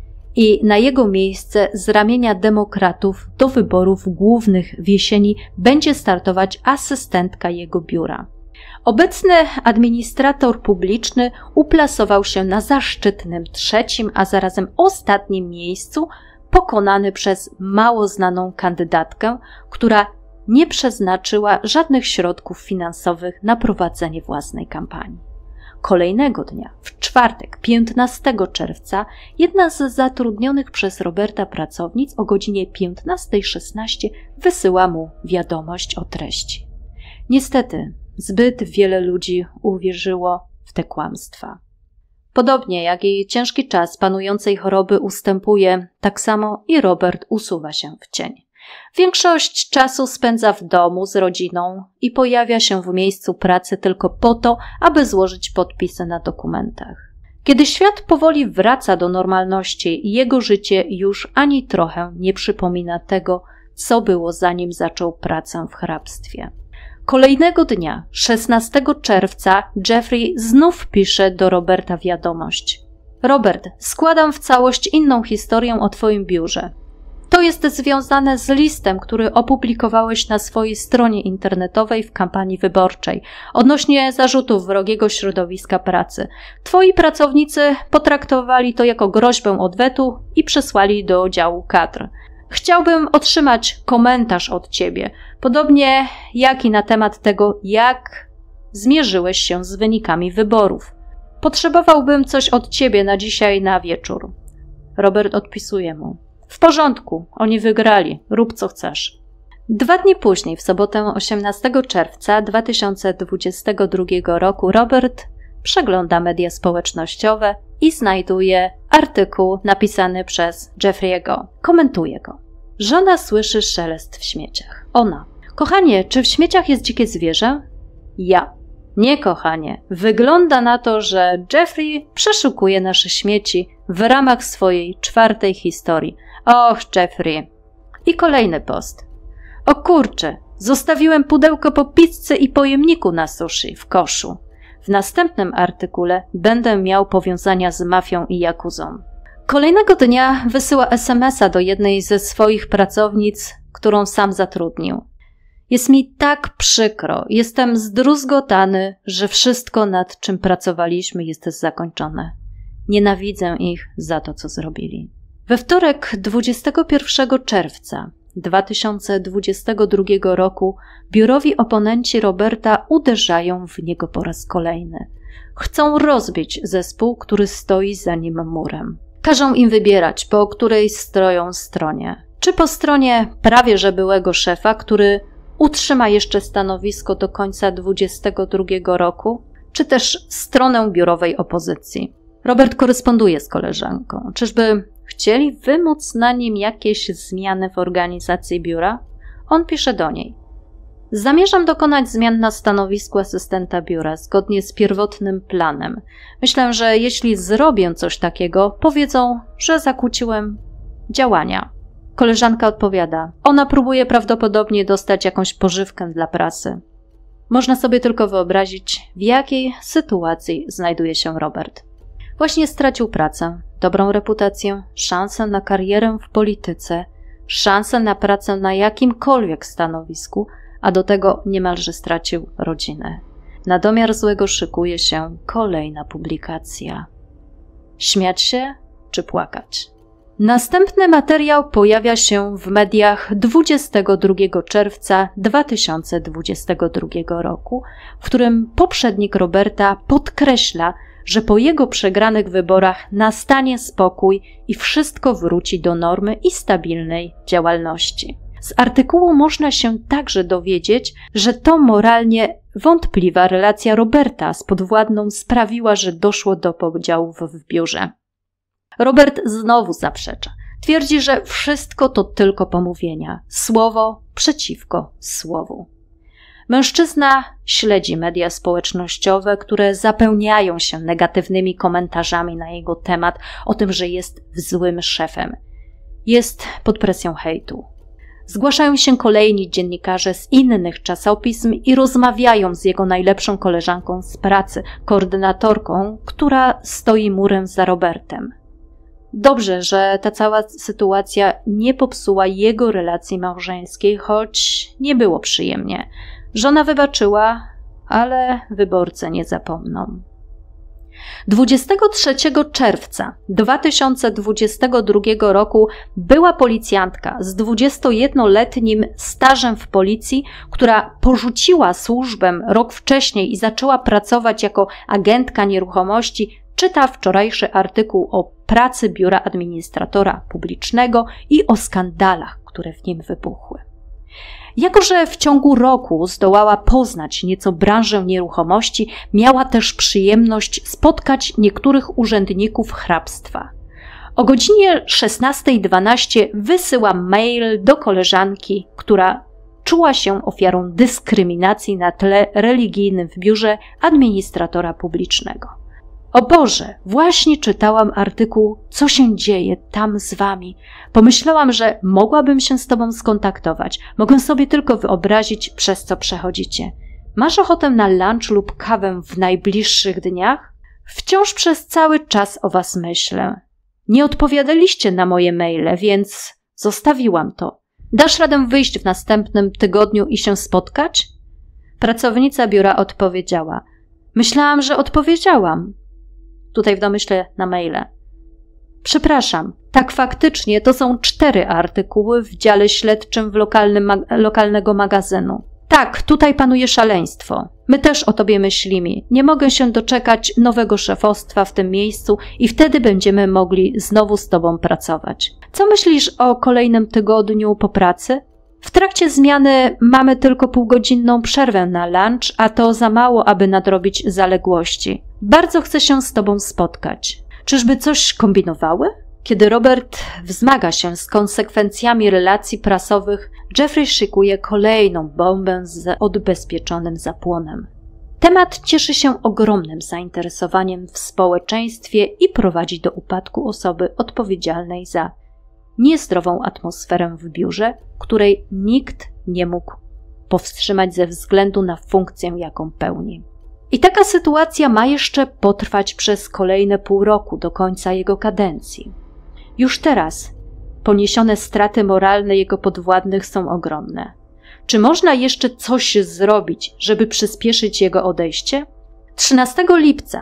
i na jego miejsce z ramienia demokratów do wyborów głównych w jesieni będzie startować asystentka jego biura. Obecny administrator publiczny uplasował się na zaszczytnym 3., a zarazem ostatnim miejscu, pokonany przez mało znaną kandydatkę, która nie przeznaczyła żadnych środków finansowych na prowadzenie własnej kampanii. Kolejnego dnia, w czwartek, 15 czerwca, jedna z zatrudnionych przez Roberta pracownic o godzinie 15:16 wysyła mu wiadomość o treści. Niestety, zbyt wiele ludzi uwierzyło w te kłamstwa. Podobnie jak jej ciężki czas panującej choroby ustępuje, tak samo i Robert usuwa się w cień. Większość czasu spędza w domu z rodziną i pojawia się w miejscu pracy tylko po to, aby złożyć podpisy na dokumentach. Kiedy świat powoli wraca do normalności, jego życie już ani trochę nie przypomina tego, co było zanim zaczął pracę w hrabstwie. Kolejnego dnia, 16 czerwca, Jeffrey znów pisze do Roberta wiadomość. Robert, składam w całość inną historię o twoim biurze. To jest związane z listem, który opublikowałeś na swojej stronie internetowej w kampanii wyborczej odnośnie zarzutów wrogiego środowiska pracy. Twoi pracownicy potraktowali to jako groźbę odwetu i przesłali do działu kadr. Chciałbym otrzymać komentarz od Ciebie, podobnie jak i na temat tego, jak zmierzyłeś się z wynikami wyborów. Potrzebowałbym coś od Ciebie na dzisiaj na wieczór. Robert odpisuje mu: w porządku, oni wygrali, rób co chcesz. 2 dni później, w sobotę 18 czerwca 2022 roku, Robert przegląda media społecznościowe i znajduje artykuł napisany przez Jeffrey'ego. Komentuje go. Żona słyszy szelest w śmieciach. Ona: kochanie, czy w śmieciach jest dzikie zwierzę? Ja: nie, kochanie. Wygląda na to, że Jeffrey przeszukuje nasze śmieci w ramach swojej 4. historii. Och, Jeffrey. I kolejny post. O kurczę, zostawiłem pudełko po pizzy i pojemniku na sushi w koszu. W następnym artykule będę miał powiązania z mafią i jakuzą. Kolejnego dnia wysyła SMS-a do jednej ze swoich pracownic, którą sam zatrudnił. Jest mi tak przykro, jestem zdruzgotany, że wszystko, nad czym pracowaliśmy, jest zakończone. Nienawidzę ich za to, co zrobili. We wtorek 21 czerwca 2022 roku biurowi oponenci Roberta uderzają w niego po raz kolejny. Chcą rozbić zespół, który stoi za nim murem. Każą im wybierać, po której stoją stronie. Czy po stronie prawie że byłego szefa, który utrzyma jeszcze stanowisko do końca 2022 roku, czy też stronę biurowej opozycji. Robert koresponduje z koleżanką. Czyżby chcieli wymóc na nim jakieś zmiany w organizacji biura? On pisze do niej: zamierzam dokonać zmian na stanowisku asystenta biura zgodnie z pierwotnym planem. Myślę, że jeśli zrobię coś takiego, powiedzą, że zakłóciłem działania. Koleżanka odpowiada: ona próbuje prawdopodobnie dostać jakąś pożywkę dla prasy. Można sobie tylko wyobrazić, w jakiej sytuacji znajduje się Robert. Właśnie stracił pracę, dobrą reputację, szansę na karierę w polityce, szansę na pracę na jakimkolwiek stanowisku, a do tego niemalże stracił rodzinę. Na domiar złego szykuje się kolejna publikacja. Śmiać się czy płakać? Następny materiał pojawia się w mediach 22 czerwca 2022 roku, w którym poprzednik Roberta podkreśla, że po jego przegranych wyborach nastanie spokój i wszystko wróci do normy i stabilnej działalności. Z artykułu można się także dowiedzieć, że to moralnie wątpliwa relacja Roberta z podwładną sprawiła, że doszło do podziałów w biurze. Robert znowu zaprzecza. Twierdzi, że wszystko to tylko pomówienia, słowo przeciwko słowu. Mężczyzna śledzi media społecznościowe, które zapełniają się negatywnymi komentarzami na jego temat o tym, że jest złym szefem. Jest pod presją hejtu. Zgłaszają się kolejni dziennikarze z innych czasopism i rozmawiają z jego najlepszą koleżanką z pracy, koordynatorką, która stoi murem za Robertem. Dobrze, że ta cała sytuacja nie popsuła jego relacji małżeńskiej, choć nie było przyjemnie. Żona wybaczyła, ale wyborcy nie zapomną. 23 czerwca 2022 roku była policjantka z 21-letnim stażem w policji, która porzuciła służbę rok wcześniej i zaczęła pracować jako agentka nieruchomości, czyta wczorajszy artykuł o pracy biura administratora publicznego i o skandalach, które w nim wybuchły. Jako że w ciągu roku zdołała poznać nieco branżę nieruchomości, miała też przyjemność spotkać niektórych urzędników hrabstwa. O godzinie 16:12 wysyła mail do koleżanki, która czuła się ofiarą dyskryminacji na tle religijnym w biurze administratora publicznego. O Boże, właśnie czytałam artykuł "Co się dzieje tam z wami?". Pomyślałam, że mogłabym się z tobą skontaktować. Mogę sobie tylko wyobrazić, przez co przechodzicie. Masz ochotę na lunch lub kawę w najbliższych dniach? Wciąż przez cały czas o was myślę. Nie odpowiadaliście na moje maile, więc Zostawiłam to. Dasz radę wyjść w następnym tygodniu i się spotkać? Pracownica biura odpowiedziała. Myślałam, że odpowiedziałam. Tutaj w domyśle na maile. Przepraszam, tak faktycznie to są 4 artykuły w dziale śledczym w lokalnego magazynu. Tak, tutaj panuje szaleństwo. My też o tobie myślimy. Nie mogę się doczekać nowego szefostwa w tym miejscu i wtedy będziemy mogli znowu z tobą pracować. Co myślisz o kolejnym tygodniu po pracy? W trakcie zmiany mamy tylko półgodzinną przerwę na lunch, a to za mało, aby nadrobić zaległości. Bardzo chcę się z tobą spotkać. Czyżby coś kombinowały? Kiedy Robert wzmaga się z konsekwencjami relacji prasowych, Jeffrey szykuje kolejną bombę z odbezpieczonym zapłonem. Temat cieszy się ogromnym zainteresowaniem w społeczeństwie i prowadzi do upadku osoby odpowiedzialnej za niezdrową atmosferę w biurze, której nikt nie mógł powstrzymać ze względu na funkcję, jaką pełni. I taka sytuacja ma jeszcze potrwać przez kolejne pół roku do końca jego kadencji. Już teraz poniesione straty moralne jego podwładnych są ogromne. Czy można jeszcze coś zrobić, żeby przyspieszyć jego odejście? 13 lipca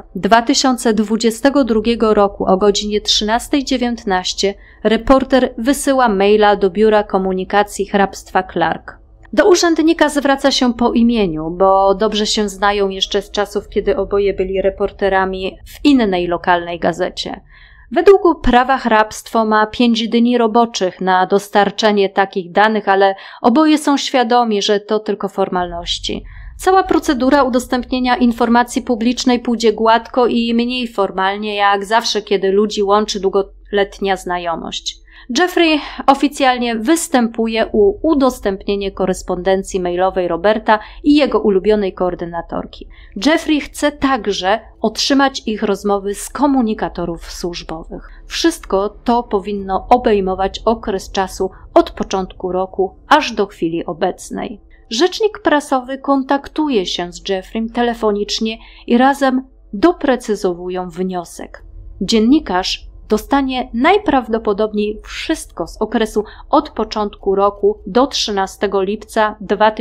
2022 roku o godzinie 13:19 reporter wysyła maila do Biura Komunikacji Hrabstwa Clark. Do urzędnika zwraca się po imieniu, bo dobrze się znają jeszcze z czasów, kiedy oboje byli reporterami w innej lokalnej gazecie. Według prawa hrabstwo ma 5 dni roboczych na dostarczenie takich danych, ale oboje są świadomi, że to tylko formalności. Cała procedura udostępnienia informacji publicznej pójdzie gładko i mniej formalnie, jak zawsze, kiedy ludzi łączy długoletnia znajomość. Jeffrey oficjalnie występuje o udostępnienie korespondencji mailowej Roberta i jego ulubionej koordynatorki. Jeffrey chce także otrzymać ich rozmowy z komunikatorów służbowych. Wszystko to powinno obejmować okres czasu od początku roku aż do chwili obecnej. Rzecznik prasowy kontaktuje się z Jeffreym telefonicznie i razem doprecyzowują wniosek. Dziennikarz dostanie najprawdopodobniej wszystko z okresu od początku roku do 13 lipca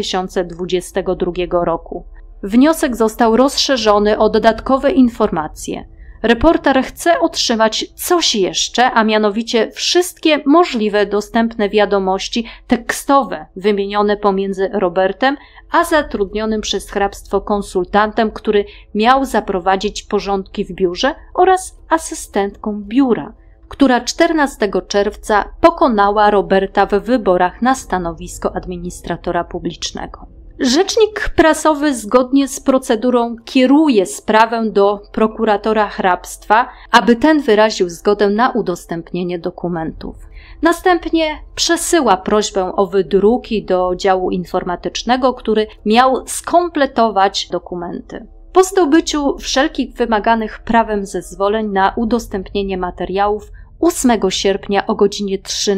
2022 roku. Wniosek został rozszerzony o dodatkowe informacje. Reporter chce otrzymać coś jeszcze, a mianowicie wszystkie możliwe dostępne wiadomości tekstowe wymienione pomiędzy Robertem a zatrudnionym przez hrabstwo konsultantem, który miał zaprowadzić porządki w biurze, oraz asystentką biura, która 14 czerwca pokonała Roberta w wyborach na stanowisko administratora publicznego. Rzecznik prasowy zgodnie z procedurą kieruje sprawę do prokuratora hrabstwa, aby ten wyraził zgodę na udostępnienie dokumentów. Następnie przesyła prośbę o wydruki do działu informatycznego, który miał skompletować dokumenty. Po zdobyciu wszelkich wymaganych prawem zezwoleń na udostępnienie materiałów 8 sierpnia o godzinie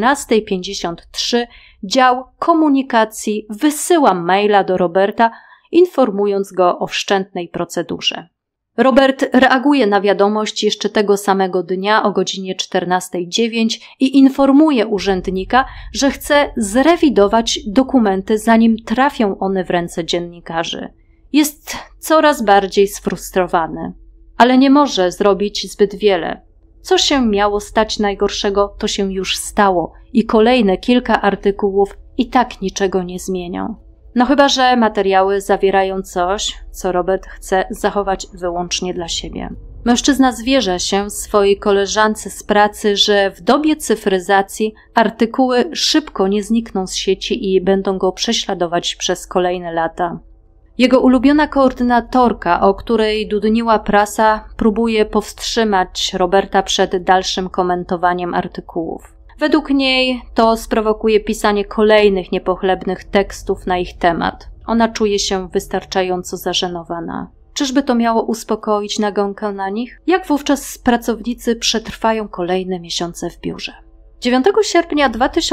13:53 dział komunikacji wysyła maila do Roberta, informując go o wszczętej procedurze. Robert reaguje na wiadomość jeszcze tego samego dnia o godzinie 14:09 i informuje urzędnika, że chce zrewidować dokumenty, zanim trafią one w ręce dziennikarzy. Jest coraz bardziej sfrustrowany, ale nie może zrobić zbyt wiele. Co się miało stać najgorszego, to się już stało i kolejne kilka artykułów i tak niczego nie zmienią. No chyba że materiały zawierają coś, co Robert chce zachować wyłącznie dla siebie. Mężczyzna zwierza się swojej koleżance z pracy, że w dobie cyfryzacji artykuły szybko nie znikną z sieci i będą go prześladować przez kolejne lata. Jego ulubiona koordynatorka, o której dudniła prasa, próbuje powstrzymać Roberta przed dalszym komentowaniem artykułów. Według niej to sprowokuje pisanie kolejnych niepochlebnych tekstów na ich temat. Ona czuje się wystarczająco zażenowana. Czyżby to miało uspokoić nagonkę na nich? Jak wówczas pracownicy przetrwają kolejne miesiące w biurze? 9 sierpnia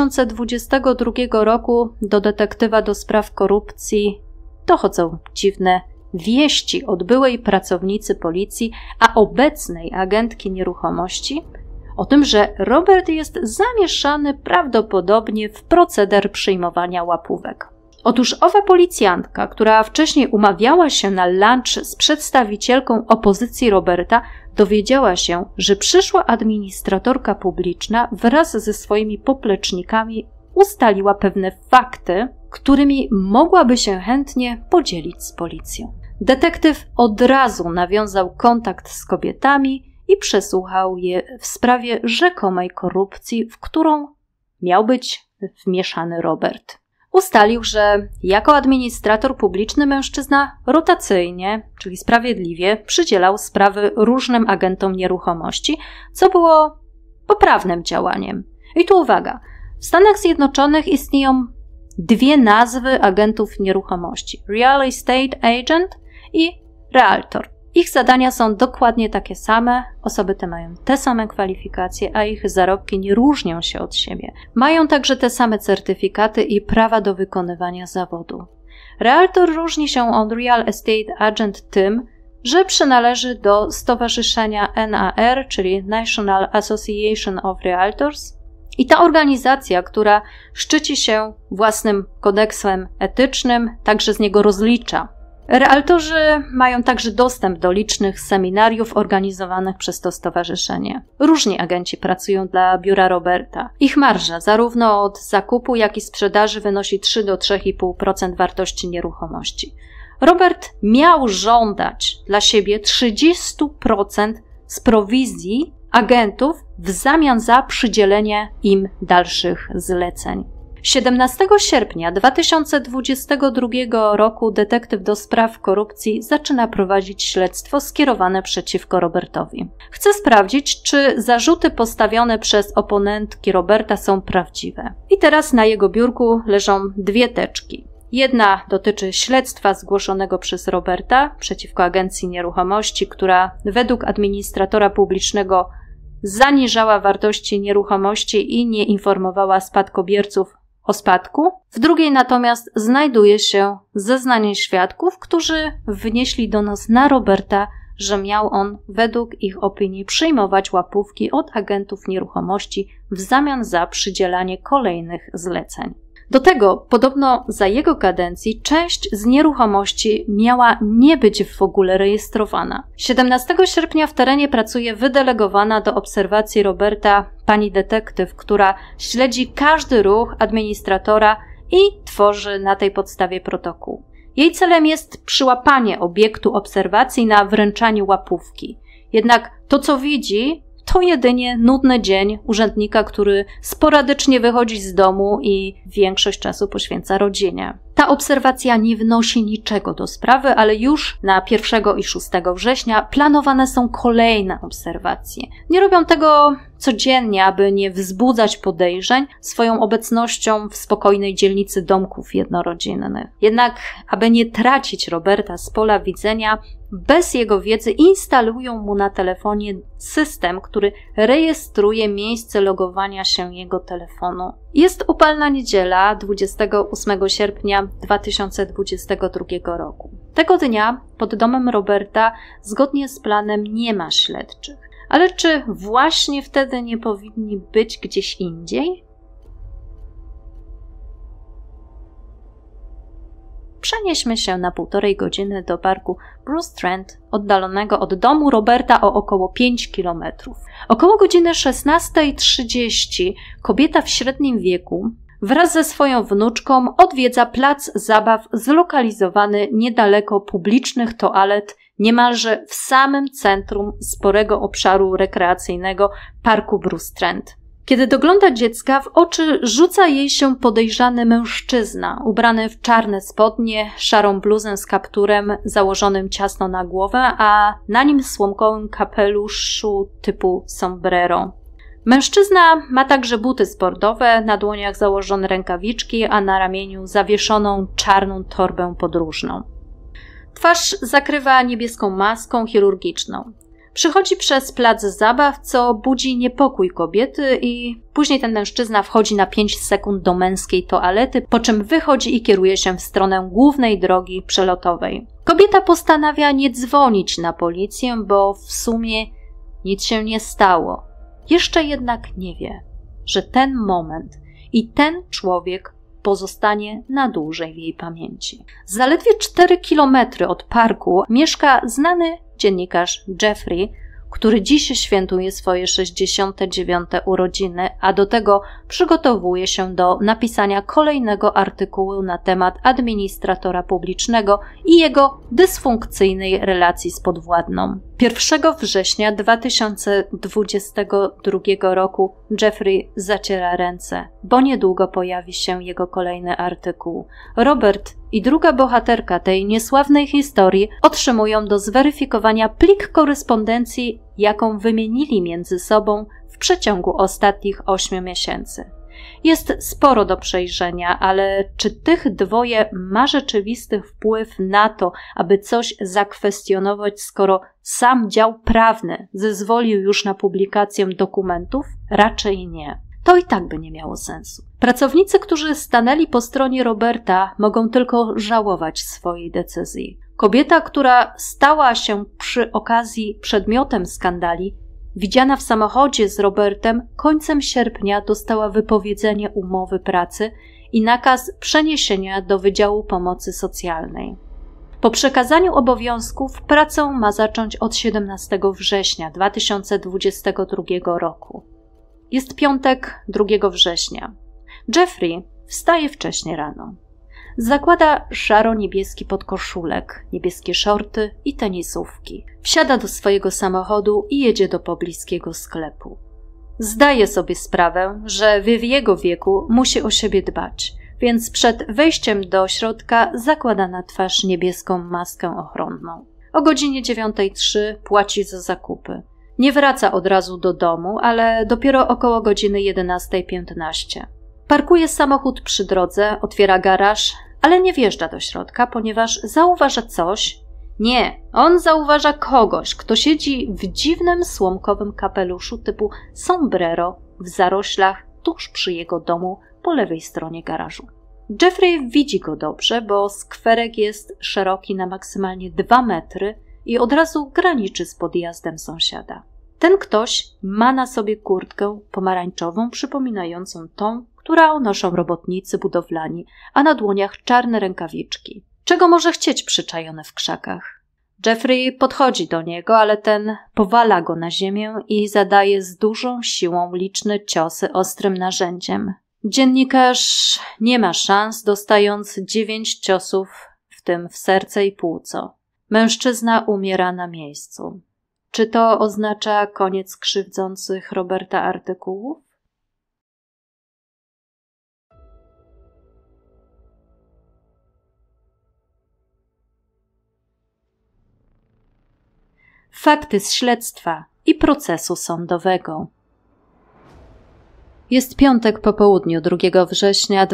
2022 roku do detektywa do spraw korupcji dochodzą dziwne wieści od byłej pracownicy policji, a obecnej agentki nieruchomości o tym, że Robert jest zamieszany prawdopodobnie w proceder przyjmowania łapówek. Otóż owa policjantka, która wcześniej umawiała się na lunch z przedstawicielką opozycji Roberta, dowiedziała się, że przyszła administratorka publiczna wraz ze swoimi poplecznikami ustaliła pewne fakty, którymi mogłaby się chętnie podzielić z policją. Detektyw od razu nawiązał kontakt z kobietami i przesłuchał je w sprawie rzekomej korupcji, w którą miał być wmieszany Robert. Ustalił, że jako administrator publiczny mężczyzna rotacyjnie, czyli sprawiedliwie, przydzielał sprawy różnym agentom nieruchomości, co było poprawnym działaniem. I tu uwaga, w Stanach Zjednoczonych istnieją dwie nazwy agentów nieruchomości: Real Estate Agent i Realtor. Ich zadania są dokładnie takie same, osoby te mają te same kwalifikacje, a ich zarobki nie różnią się od siebie. Mają także te same certyfikaty i prawa do wykonywania zawodu. Realtor różni się od Real Estate Agent tym, że przynależy do stowarzyszenia NAR, czyli National Association of Realtors, i ta organizacja, która szczyci się własnym kodeksem etycznym, także z niego rozlicza. Realtorzy mają także dostęp do licznych seminariów organizowanych przez to stowarzyszenie. Różni agenci pracują dla biura Roberta. Ich marża zarówno od zakupu, jak i sprzedaży wynosi 3 do 3,5% wartości nieruchomości. Robert miał żądać dla siebie 30% z prowizji agentów w zamian za przydzielenie im dalszych zleceń. 17 sierpnia 2022 roku detektyw do spraw korupcji zaczyna prowadzić śledztwo skierowane przeciwko Robertowi. Chce sprawdzić, czy zarzuty postawione przez oponentki Roberta są prawdziwe. I teraz na jego biurku leżą dwie teczki. Jedna dotyczy śledztwa zgłoszonego przez Roberta przeciwko agencji nieruchomości, która według administratora publicznego zaniżała wartości nieruchomości i nie informowała spadkobierców o spadku. W drugiej natomiast znajduje się zeznanie świadków, którzy wnieśli donos na Roberta, że miał on według ich opinii przyjmować łapówki od agentów nieruchomości w zamian za przydzielanie kolejnych zleceń. Do tego, podobno za jego kadencji, część z nieruchomości miała nie być w ogóle rejestrowana. 17 sierpnia w terenie pracuje wydelegowana do obserwacji Roberta pani detektyw, która śledzi każdy ruch administratora i tworzy na tej podstawie protokół. Jej celem jest przyłapanie obiektu obserwacji na wręczaniu łapówki. Jednak to, co widzi, to jedynie nudny dzień urzędnika, który sporadycznie wychodzi z domu i większość czasu poświęca rodzinie. Ta obserwacja nie wnosi niczego do sprawy, ale już na 1 i 6 września planowane są kolejne obserwacje. Nie robią tego codziennie, aby nie wzbudzać podejrzeń swoją obecnością w spokojnej dzielnicy domków jednorodzinnych. Jednak, aby nie tracić Roberta z pola widzenia, bez jego wiedzy instalują mu na telefonie system, który rejestruje miejsce logowania się jego telefonu. Jest upalna niedziela, 28 sierpnia 2022 roku. Tego dnia pod domem Roberta zgodnie z planem nie ma śledczych. Ale czy właśnie wtedy nie powinni być gdzieś indziej? Przenieśmy się na 1,5 godziny do parku Bruce Trent, oddalonego od domu Roberta o około 5 km. Około godziny 16:30 kobieta w średnim wieku wraz ze swoją wnuczką odwiedza plac zabaw zlokalizowany niedaleko publicznych toalet, niemalże w samym centrum sporego obszaru rekreacyjnego parku Bruce Trent. Kiedy dogląda dziecka, w oczy rzuca jej się podejrzany mężczyzna, ubrany w czarne spodnie, szarą bluzę z kapturem założonym ciasno na głowę, a na nim słomkowym kapeluszu typu sombrero. Mężczyzna ma także buty sportowe, na dłoniach założone rękawiczki, a na ramieniu zawieszoną czarną torbę podróżną. Twarz zakrywa niebieską maską chirurgiczną. Przychodzi przez plac zabaw, co budzi niepokój kobiety i później ten mężczyzna wchodzi na 5 sekund do męskiej toalety, po czym wychodzi i kieruje się w stronę głównej drogi przelotowej. Kobieta postanawia nie dzwonić na policję, bo w sumie nic się nie stało. Jeszcze jednak nie wie, że ten moment i ten człowiek pozostanie na dłużej w jej pamięci. Zaledwie 4 kilometry od parku mieszka znany dziennikarz Jeffrey, który dziś świętuje swoje 69. urodziny, a do tego przygotowuje się do napisania kolejnego artykułu na temat administratora publicznego i jego dysfunkcyjnej relacji z podwładną. 1 września 2022 roku Jeffrey zaciera ręce, bo niedługo pojawi się jego kolejny artykuł. Robert i druga bohaterka tej niesławnej historii otrzymują do zweryfikowania plik korespondencji, jaką wymienili między sobą w przeciągu ostatnich 8 miesięcy. Jest sporo do przejrzenia, ale czy tych dwoje ma rzeczywisty wpływ na to, aby coś zakwestionować, skoro sam dział prawny zezwolił już na publikację dokumentów? Raczej nie. To i tak by nie miało sensu. Pracownicy, którzy stanęli po stronie Roberta, mogą tylko żałować swojej decyzji. Kobieta, która stała się przy okazji przedmiotem skandali, widziana w samochodzie z Robertem, końcem sierpnia dostała wypowiedzenie umowy pracy i nakaz przeniesienia do Wydziału Pomocy Socjalnej. Po przekazaniu obowiązków pracę ma zacząć od 17 września 2022 roku. Jest piątek 2 września. Jeffrey wstaje wcześnie rano. Zakłada szaro-niebieski podkoszulek, niebieskie szorty i tenisówki. Wsiada do swojego samochodu i jedzie do pobliskiego sklepu. Zdaje sobie sprawę, że w jego wieku musi o siebie dbać, więc przed wejściem do środka zakłada na twarz niebieską maskę ochronną. O godzinie 9:03 płaci za zakupy. Nie wraca od razu do domu, ale dopiero około godziny 11:15. Parkuje samochód przy drodze, otwiera garaż, ale nie wjeżdża do środka, ponieważ zauważa coś. Nie, on zauważa kogoś, kto siedzi w dziwnym słomkowym kapeluszu typu sombrero w zaroślach tuż przy jego domu po lewej stronie garażu. Jeffrey widzi go dobrze, bo skwerek jest szeroki na maksymalnie 2 metry i od razu graniczy z podjazdem sąsiada. Ten ktoś ma na sobie kurtkę pomarańczową przypominającą tą, którą noszą robotnicy budowlani, a na dłoniach czarne rękawiczki. Czego może chcieć przyczajone w krzakach? Jeffrey podchodzi do niego, ale ten powala go na ziemię i zadaje z dużą siłą liczne ciosy ostrym narzędziem. Dziennikarz nie ma szans, dostając 9 ciosów, w tym w serce i płuco. Mężczyzna umiera na miejscu. Czy to oznacza koniec krzywdzących Roberta artykułów? Fakty z śledztwa i procesu sądowego. Jest piątek po południu 2 września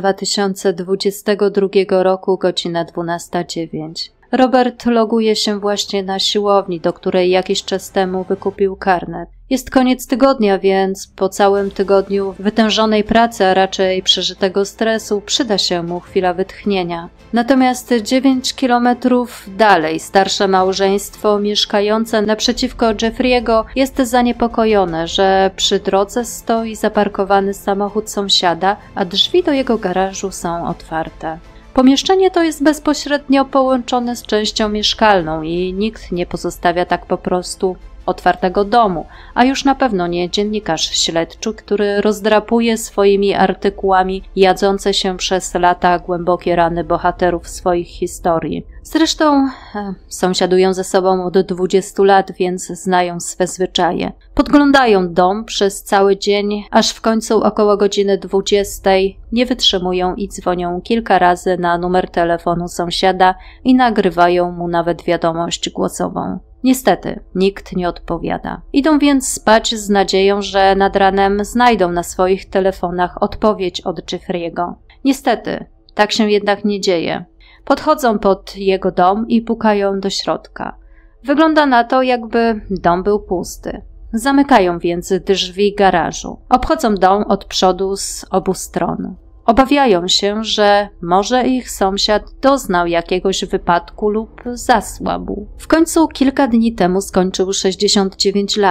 2022 roku, godzina 12:09. Robert loguje się właśnie na siłowni, do której jakiś czas temu wykupił karnet. Jest koniec tygodnia, więc po całym tygodniu wytężonej pracy, a raczej przeżytego stresu, przyda się mu chwila wytchnienia. Natomiast 9 kilometrów dalej starsze małżeństwo mieszkające naprzeciwko Jeffrey'ego jest zaniepokojone, że przy drodze stoi zaparkowany samochód sąsiada, a drzwi do jego garażu są otwarte. Pomieszczenie to jest bezpośrednio połączone z częścią mieszkalną i nikt nie pozostawia tak po prostu otwartego domu, a już na pewno nie dziennikarz śledczy, który rozdrapuje swoimi artykułami jadzące się przez lata głębokie rany bohaterów swoich historii. Zresztą sąsiadują ze sobą od 20 lat, więc znają swe zwyczaje. Podglądają dom przez cały dzień, aż w końcu około godziny 20 nie wytrzymują i dzwonią kilka razy na numer telefonu sąsiada i nagrywają mu nawet wiadomość głosową. Niestety, nikt nie odpowiada. Idą więc spać z nadzieją, że nad ranem znajdą na swoich telefonach odpowiedź od Jeffrey'ego. Niestety, tak się jednak nie dzieje. Podchodzą pod jego dom i pukają do środka. Wygląda na to, jakby dom był pusty. Zamykają więc drzwi garażu. Obchodzą dom od przodu z obu stron. Obawiają się, że może ich sąsiad doznał jakiegoś wypadku lub zasłabł. W końcu kilka dni temu skończył 69 lat.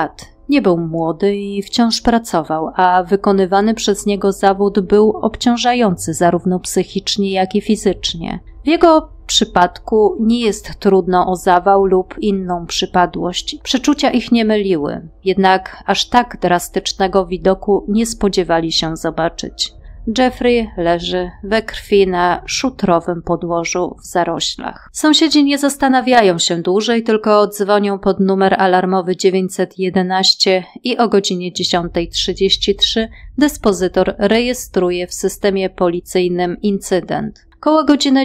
Nie był młody i wciąż pracował, a wykonywany przez niego zawód był obciążający zarówno psychicznie, jak i fizycznie. W jego przypadku nie jest trudno o zawał lub inną przypadłość. Przeczucia ich nie myliły, jednak aż tak drastycznego widoku nie spodziewali się zobaczyć. Jeffrey leży we krwi na szutrowym podłożu w zaroślach. Sąsiedzi nie zastanawiają się dłużej, tylko dzwonią pod numer alarmowy 911 i o godzinie 10:33 dyspozytor rejestruje w systemie policyjnym incydent. Koło godziny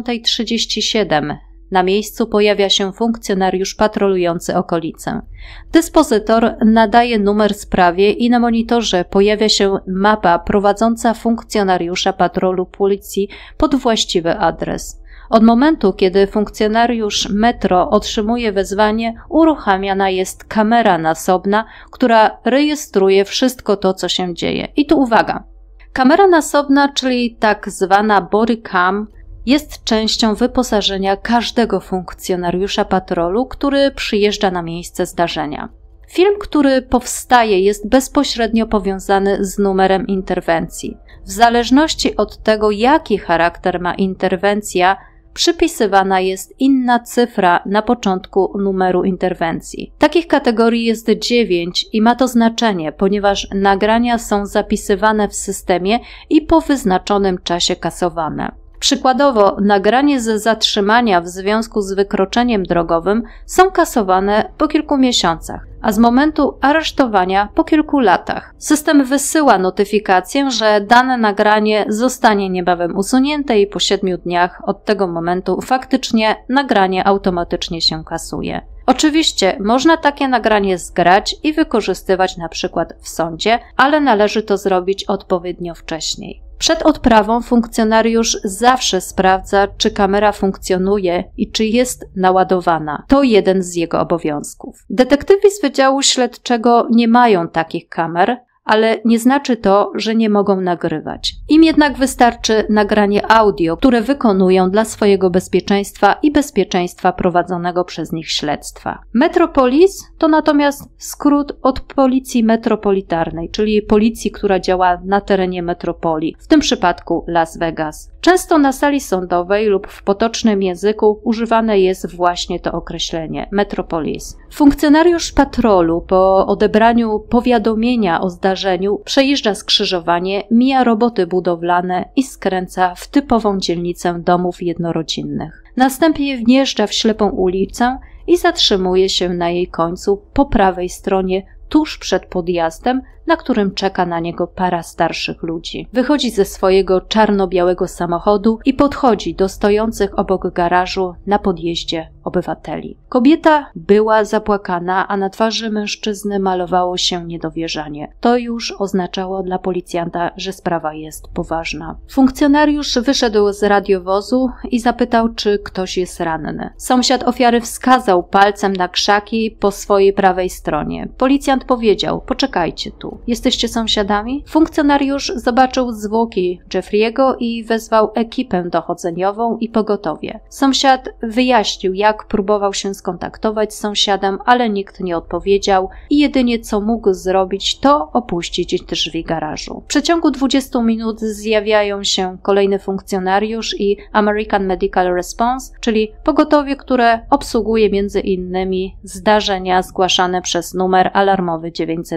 10:37 na miejscu pojawia się funkcjonariusz patrolujący okolicę. Dyspozytor nadaje numer sprawie i na monitorze pojawia się mapa prowadząca funkcjonariusza patrolu policji pod właściwy adres. Od momentu, kiedy funkcjonariusz metro otrzymuje wezwanie, uruchamiana jest kamera nasobna, która rejestruje wszystko to, co się dzieje. I tu uwaga! Kamera nasobna, czyli tak zwana body cam, jest częścią wyposażenia każdego funkcjonariusza patrolu, który przyjeżdża na miejsce zdarzenia. Film, który powstaje, jest bezpośrednio powiązany z numerem interwencji. W zależności od tego, jaki charakter ma interwencja, przypisywana jest inna cyfra na początku numeru interwencji. Takich kategorii jest 9 i ma to znaczenie, ponieważ nagrania są zapisywane w systemie i po wyznaczonym czasie kasowane. Przykładowo, nagranie z zatrzymania w związku z wykroczeniem drogowym są kasowane po kilku miesiącach, a z momentu aresztowania po kilku latach. System wysyła notyfikację, że dane nagranie zostanie niebawem usunięte i po 7 dniach od tego momentu faktycznie nagranie automatycznie się kasuje. Oczywiście można takie nagranie zgrać i wykorzystywać na przykład w sądzie, ale należy to zrobić odpowiednio wcześniej. Przed odprawą funkcjonariusz zawsze sprawdza, czy kamera funkcjonuje i czy jest naładowana. To jeden z jego obowiązków. Detektywi z Wydziału Śledczego nie mają takich kamer, ale nie znaczy to, że nie mogą nagrywać. Im jednak wystarczy nagranie audio, które wykonują dla swojego bezpieczeństwa i bezpieczeństwa prowadzonego przez nich śledztwa. Metropolis to natomiast skrót od policji metropolitarnej, czyli policji, która działa na terenie metropolii, w tym przypadku Las Vegas. Często na sali sądowej lub w potocznym języku używane jest właśnie to określenie Metropolis. Funkcjonariusz patrolu po odebraniu powiadomienia o zdarzeniu przejeżdża skrzyżowanie, mija roboty budowlane i skręca w typową dzielnicę domów jednorodzinnych. Następnie wjeżdża w ślepą ulicę i zatrzymuje się na jej końcu po prawej stronie tuż przed podjazdem, na którym czeka na niego para starszych ludzi. Wychodzi ze swojego czarno-białego samochodu i podchodzi do stojących obok garażu na podjeździe obywateli. Kobieta była zapłakana, a na twarzy mężczyzny malowało się niedowierzanie. To już oznaczało dla policjanta, że sprawa jest poważna. Funkcjonariusz wyszedł z radiowozu i zapytał, czy ktoś jest ranny. Sąsiad ofiary wskazał palcem na krzaki po swojej prawej stronie. Policjant powiedział: poczekajcie tu. Jesteście sąsiadami? Funkcjonariusz zobaczył zwłoki Jeffrey'ego i wezwał ekipę dochodzeniową i pogotowie. Sąsiad wyjaśnił, jak próbował się skontaktować z sąsiadem, ale nikt nie odpowiedział i jedynie co mógł zrobić, to opuścić drzwi garażu. W przeciągu 20 minut zjawiają się kolejny funkcjonariusz i American Medical Response, czyli pogotowie, które obsługuje między innymi zdarzenia zgłaszane przez numer alarmowy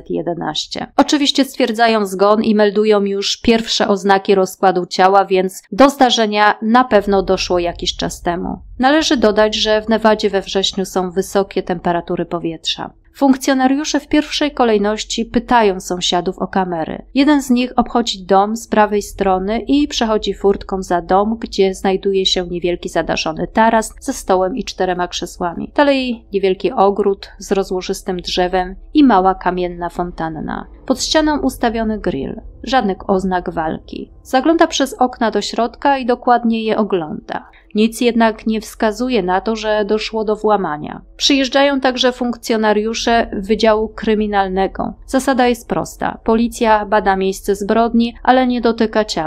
911. Oczywiście stwierdzają zgon i meldują już pierwsze oznaki rozkładu ciała, więc do zdarzenia na pewno doszło jakiś czas temu. Należy dodać, że w Nevadzie we wrześniu są wysokie temperatury powietrza. Funkcjonariusze w pierwszej kolejności pytają sąsiadów o kamery. Jeden z nich obchodzi dom z prawej strony i przechodzi furtką za dom, gdzie znajduje się niewielki zadaszony taras ze stołem i 4 krzesłami. Dalej niewielki ogród z rozłożystym drzewem i mała kamienna fontanna. Pod ścianą ustawiony grill. Żadnych oznak walki. Zagląda przez okna do środka i dokładnie je ogląda. Nic jednak nie wskazuje na to, że doszło do włamania. Przyjeżdżają także funkcjonariusze Wydziału Kryminalnego. Zasada jest prosta. Policja bada miejsce zbrodni, ale nie dotyka ciała.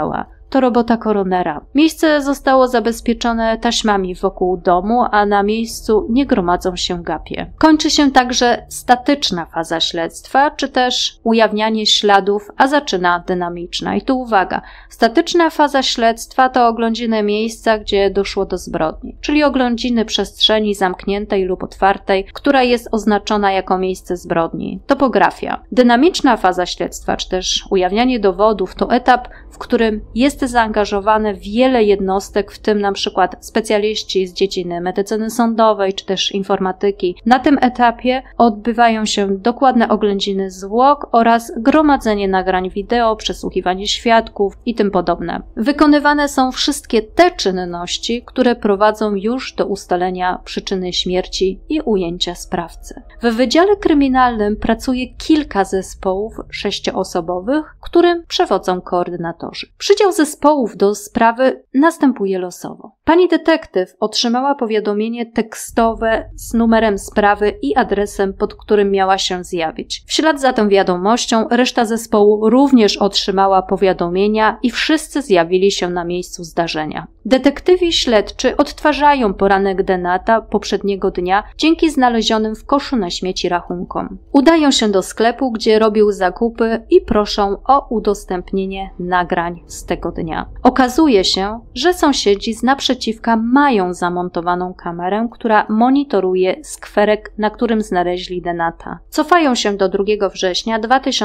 to robota koronera. Miejsce zostało zabezpieczone taśmami wokół domu, a na miejscu nie gromadzą się gapie. Kończy się także statyczna faza śledztwa, czy też ujawnianie śladów, a zaczyna dynamiczna. I tu uwaga, statyczna faza śledztwa to oględziny miejsca, gdzie doszło do zbrodni, czyli oględziny przestrzeni zamkniętej lub otwartej, która jest oznaczona jako miejsce zbrodni. Topografia. Dynamiczna faza śledztwa, czy też ujawnianie dowodów to etap, w którym jest zaangażowane wiele jednostek, w tym na przykład specjaliści z dziedziny medycyny sądowej, czy też informatyki. Na tym etapie odbywają się dokładne oględziny zwłok oraz gromadzenie nagrań wideo, przesłuchiwanie świadków i tym podobne. Wykonywane są wszystkie te czynności, które prowadzą już do ustalenia przyczyny śmierci i ujęcia sprawcy. W Wydziale Kryminalnym pracuje kilka zespołów 6-osobowych, którym przewodzą koordynatorzy. Przydział zespołów do sprawy następuje losowo. Pani detektyw otrzymała powiadomienie tekstowe z numerem sprawy i adresem, pod którym miała się zjawić. W ślad za tą wiadomością reszta zespołu również otrzymała powiadomienia i wszyscy zjawili się na miejscu zdarzenia. Detektywi śledczy odtwarzają poranek Denata poprzedniego dnia dzięki znalezionym w koszu na śmieci rachunkom. Udają się do sklepu, gdzie robił zakupy i proszą o udostępnienie nagrań z tego dnia. Okazuje się, że sąsiedzi z naprzeciwka mają zamontowaną kamerę, która monitoruje skwerek, na którym znaleźli Denata. Cofają się do 2 września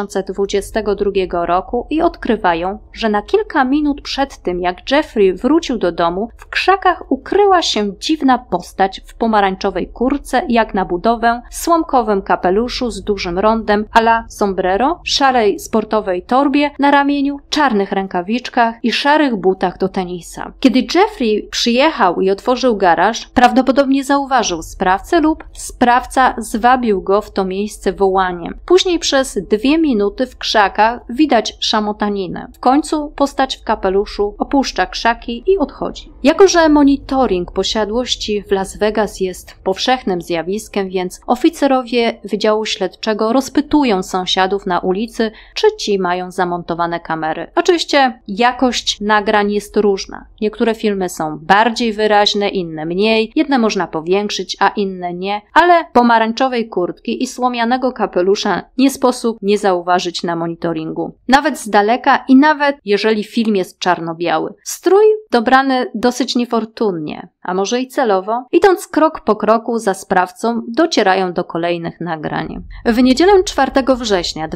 2022 roku i odkrywają, że na kilka minut przed tym, jak Jeffrey wrócił do domu, w krzakach ukryła się dziwna postać w pomarańczowej kurtce jak na budowę, słomkowym kapeluszu z dużym rondem à la sombrero, szarej sportowej torbie na ramieniu, czarnych rękawiczkach i szarych butach do tenisa. Kiedy Jeffrey przyjechał i otworzył garaż, prawdopodobnie zauważył sprawcę lub sprawca zwabił go w to miejsce wołaniem. Później przez 2 minuty w krzakach widać szamotaninę. W końcu postać w kapeluszu opuszcza krzaki i odchodzi. Jako że monitoring posiadłości w Las Vegas jest powszechnym zjawiskiem, więc oficerowie Wydziału Śledczego rozpytują sąsiadów na ulicy, czy ci mają zamontowane kamery. Oczywiście jakość nagrań jest różna. Niektóre filmy są bardziej wyraźne, inne mniej, jedne można powiększyć, a inne nie, ale pomarańczowej kurtki i słomianego kapelusza nie sposób nie zauważyć na monitoringu. Nawet z daleka i nawet jeżeli film jest czarno-biały. Strój dobrany dosyć niefortunnie, a może i celowo. Idąc krok po kroku za sprawcą, docierają do kolejnych nagrań. W niedzielę 4 września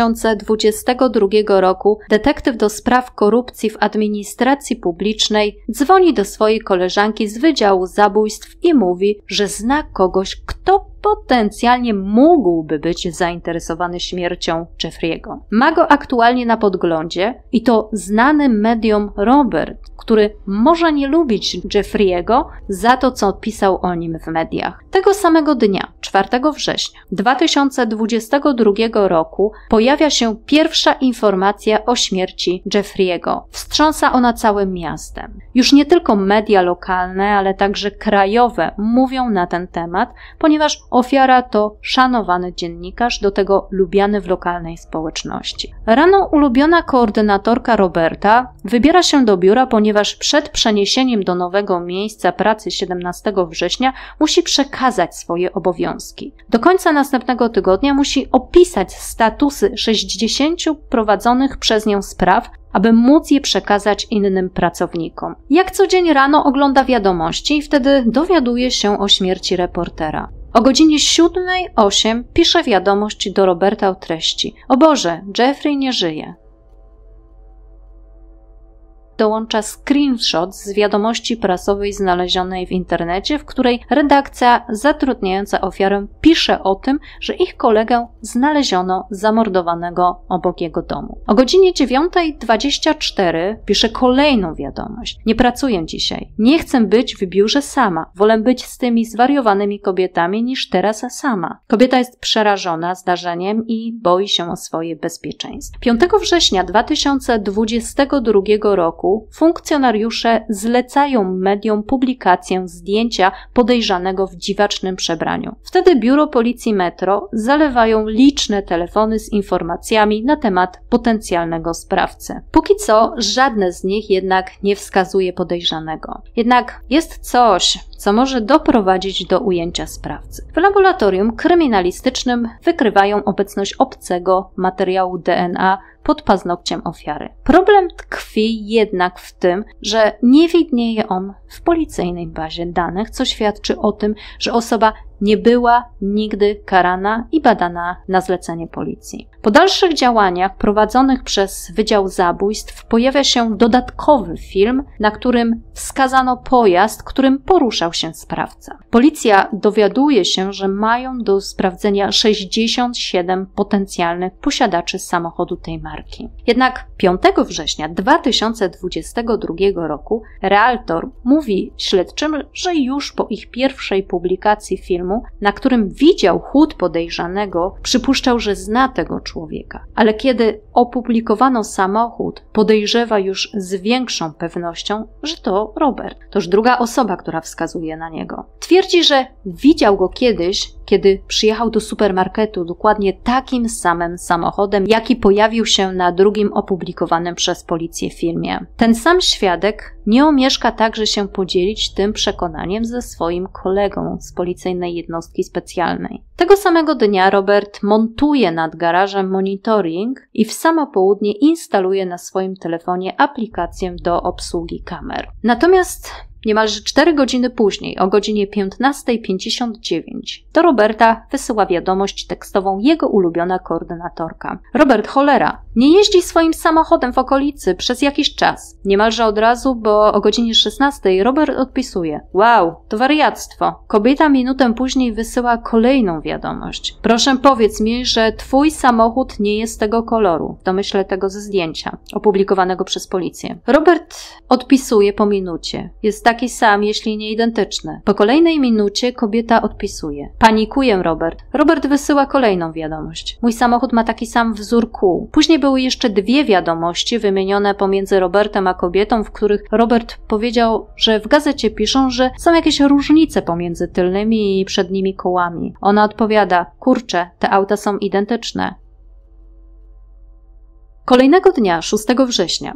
2022 roku detektyw do spraw korupcji w administracji publicznej dzwoni do swojej koleżanki z Wydziału Zabójstw i mówi, że zna kogoś, kto potencjalnie mógłby być zainteresowany śmiercią Jeffrey'ego. Ma go aktualnie na podglądzie i to znany medium Robert, który może nie lubić Jeffrey'ego za to, co pisał o nim w mediach. Tego samego dnia, 4 września 2022 roku, pojawia się pierwsza informacja o śmierci Jeffrey'ego. Wstrząsa ona całym miastem. Już nie tylko media lokalne, ale także krajowe mówią na ten temat, ponieważ ofiara to szanowany dziennikarz, do tego lubiany w lokalnej społeczności. Rano ulubiona koordynatorka Roberta wybiera się do biura, ponieważ przed przeniesieniem do nowego miejsca pracy 17 września musi przekazać swoje obowiązki. Do końca następnego tygodnia musi opisać statusy 60 prowadzonych przez nią spraw, aby móc je przekazać innym pracownikom. Jak co dzień rano ogląda wiadomości i wtedy dowiaduje się o śmierci reportera. O godzinie 7:08 pisze wiadomość do Roberta o treści: o Boże, Jeffrey nie żyje. Dołącza screenshot z wiadomości prasowej znalezionej w internecie, w której redakcja zatrudniająca ofiarę pisze o tym, że ich kolegę znaleziono zamordowanego obok jego domu. O godzinie 9:24 pisze kolejną wiadomość: nie pracuję dzisiaj. Nie chcę być w biurze sama. Wolę być z tymi zwariowanymi kobietami niż teraz sama. Kobieta jest przerażona zdarzeniem i boi się o swoje bezpieczeństwo. 5 września 2022 roku funkcjonariusze zlecają mediom publikację zdjęcia podejrzanego w dziwacznym przebraniu. Wtedy biuro biuro policji Metro zalewają liczne telefony z informacjami na temat potencjalnego sprawcy. Póki co żadne z nich jednak nie wskazuje podejrzanego. Jednak jest coś, co może doprowadzić do ujęcia sprawcy. W laboratorium kryminalistycznym wykrywają obecność obcego materiału DNA pod paznokciem ofiary. Problem tkwi jednak w tym, że nie widnieje on w policyjnej bazie danych, co świadczy o tym, że osoba nie była nigdy karana i badana na zlecenie policji. Po dalszych działaniach prowadzonych przez Wydział Zabójstw pojawia się dodatkowy film, na którym wskazano pojazd, którym poruszał się sprawca. Policja dowiaduje się, że mają do sprawdzenia 67 potencjalnych posiadaczy samochodu tej marki. Jednak 5 września 2022 roku realtor mówi śledczym, że już po ich pierwszej publikacji filmu, na którym widział chód podejrzanego, przypuszczał, że zna tego człowieka. Ale kiedy opublikowano samochód, podejrzewa już z większą pewnością, że to Robert. To już druga osoba, która wskazuje na niego. Twierdzi, że widział go kiedyś, kiedy przyjechał do supermarketu dokładnie takim samym samochodem, jaki pojawił się na drugim opublikowanym przez policję filmie. Ten sam świadek nie omieszka także się podzielić tym przekonaniem ze swoim kolegą z policyjnej jednostki specjalnej. Tego samego dnia Robert montuje nad garażem monitoring i w samo południe instaluje na swoim telefonie aplikację do obsługi kamer. Natomiast niemalże 4 godziny później, o godzinie 15:59, do Roberta wysyła wiadomość tekstową jego ulubiona koordynatorka. Robert, cholera, nie jeździ swoim samochodem w okolicy przez jakiś czas. Niemalże od razu, bo o godzinie 16 Robert odpisuje: wow, to wariactwo. Kobieta minutę później wysyła kolejną wiadomość. Proszę powiedz mi, że twój samochód nie jest tego koloru. W domyśle tego ze zdjęcia, opublikowanego przez policję. Robert odpisuje po minucie. Jest taki sam, jeśli nie identyczny. Po kolejnej minucie kobieta odpisuje: panikuję, Robert. Robert wysyła kolejną wiadomość. Mój samochód ma taki sam wzór kół. Później były jeszcze 2 wiadomości wymienione pomiędzy Robertem a kobietą, w których Robert powiedział, że w gazecie piszą, że są jakieś różnice pomiędzy tylnymi i przednimi kołami. Ona odpowiada: kurczę, te auta są identyczne. Kolejnego dnia, 6 września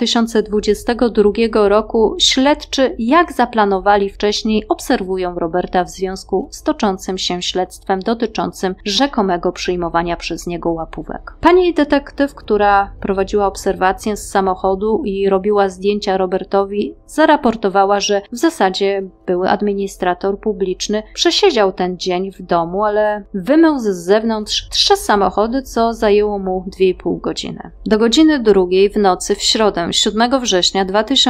2022 roku, śledczy, jak zaplanowali wcześniej, obserwują Roberta w związku z toczącym się śledztwem dotyczącym rzekomego przyjmowania przez niego łapówek. Pani detektyw, która prowadziła obserwację z samochodu i robiła zdjęcia Robertowi, zaraportowała, że w zasadzie były administrator publiczny przesiedział ten dzień w domu, ale wymył z zewnątrz 3 samochody, co zajęło mu 2,5 godziny. Do godziny 2 w nocy w środę 7 września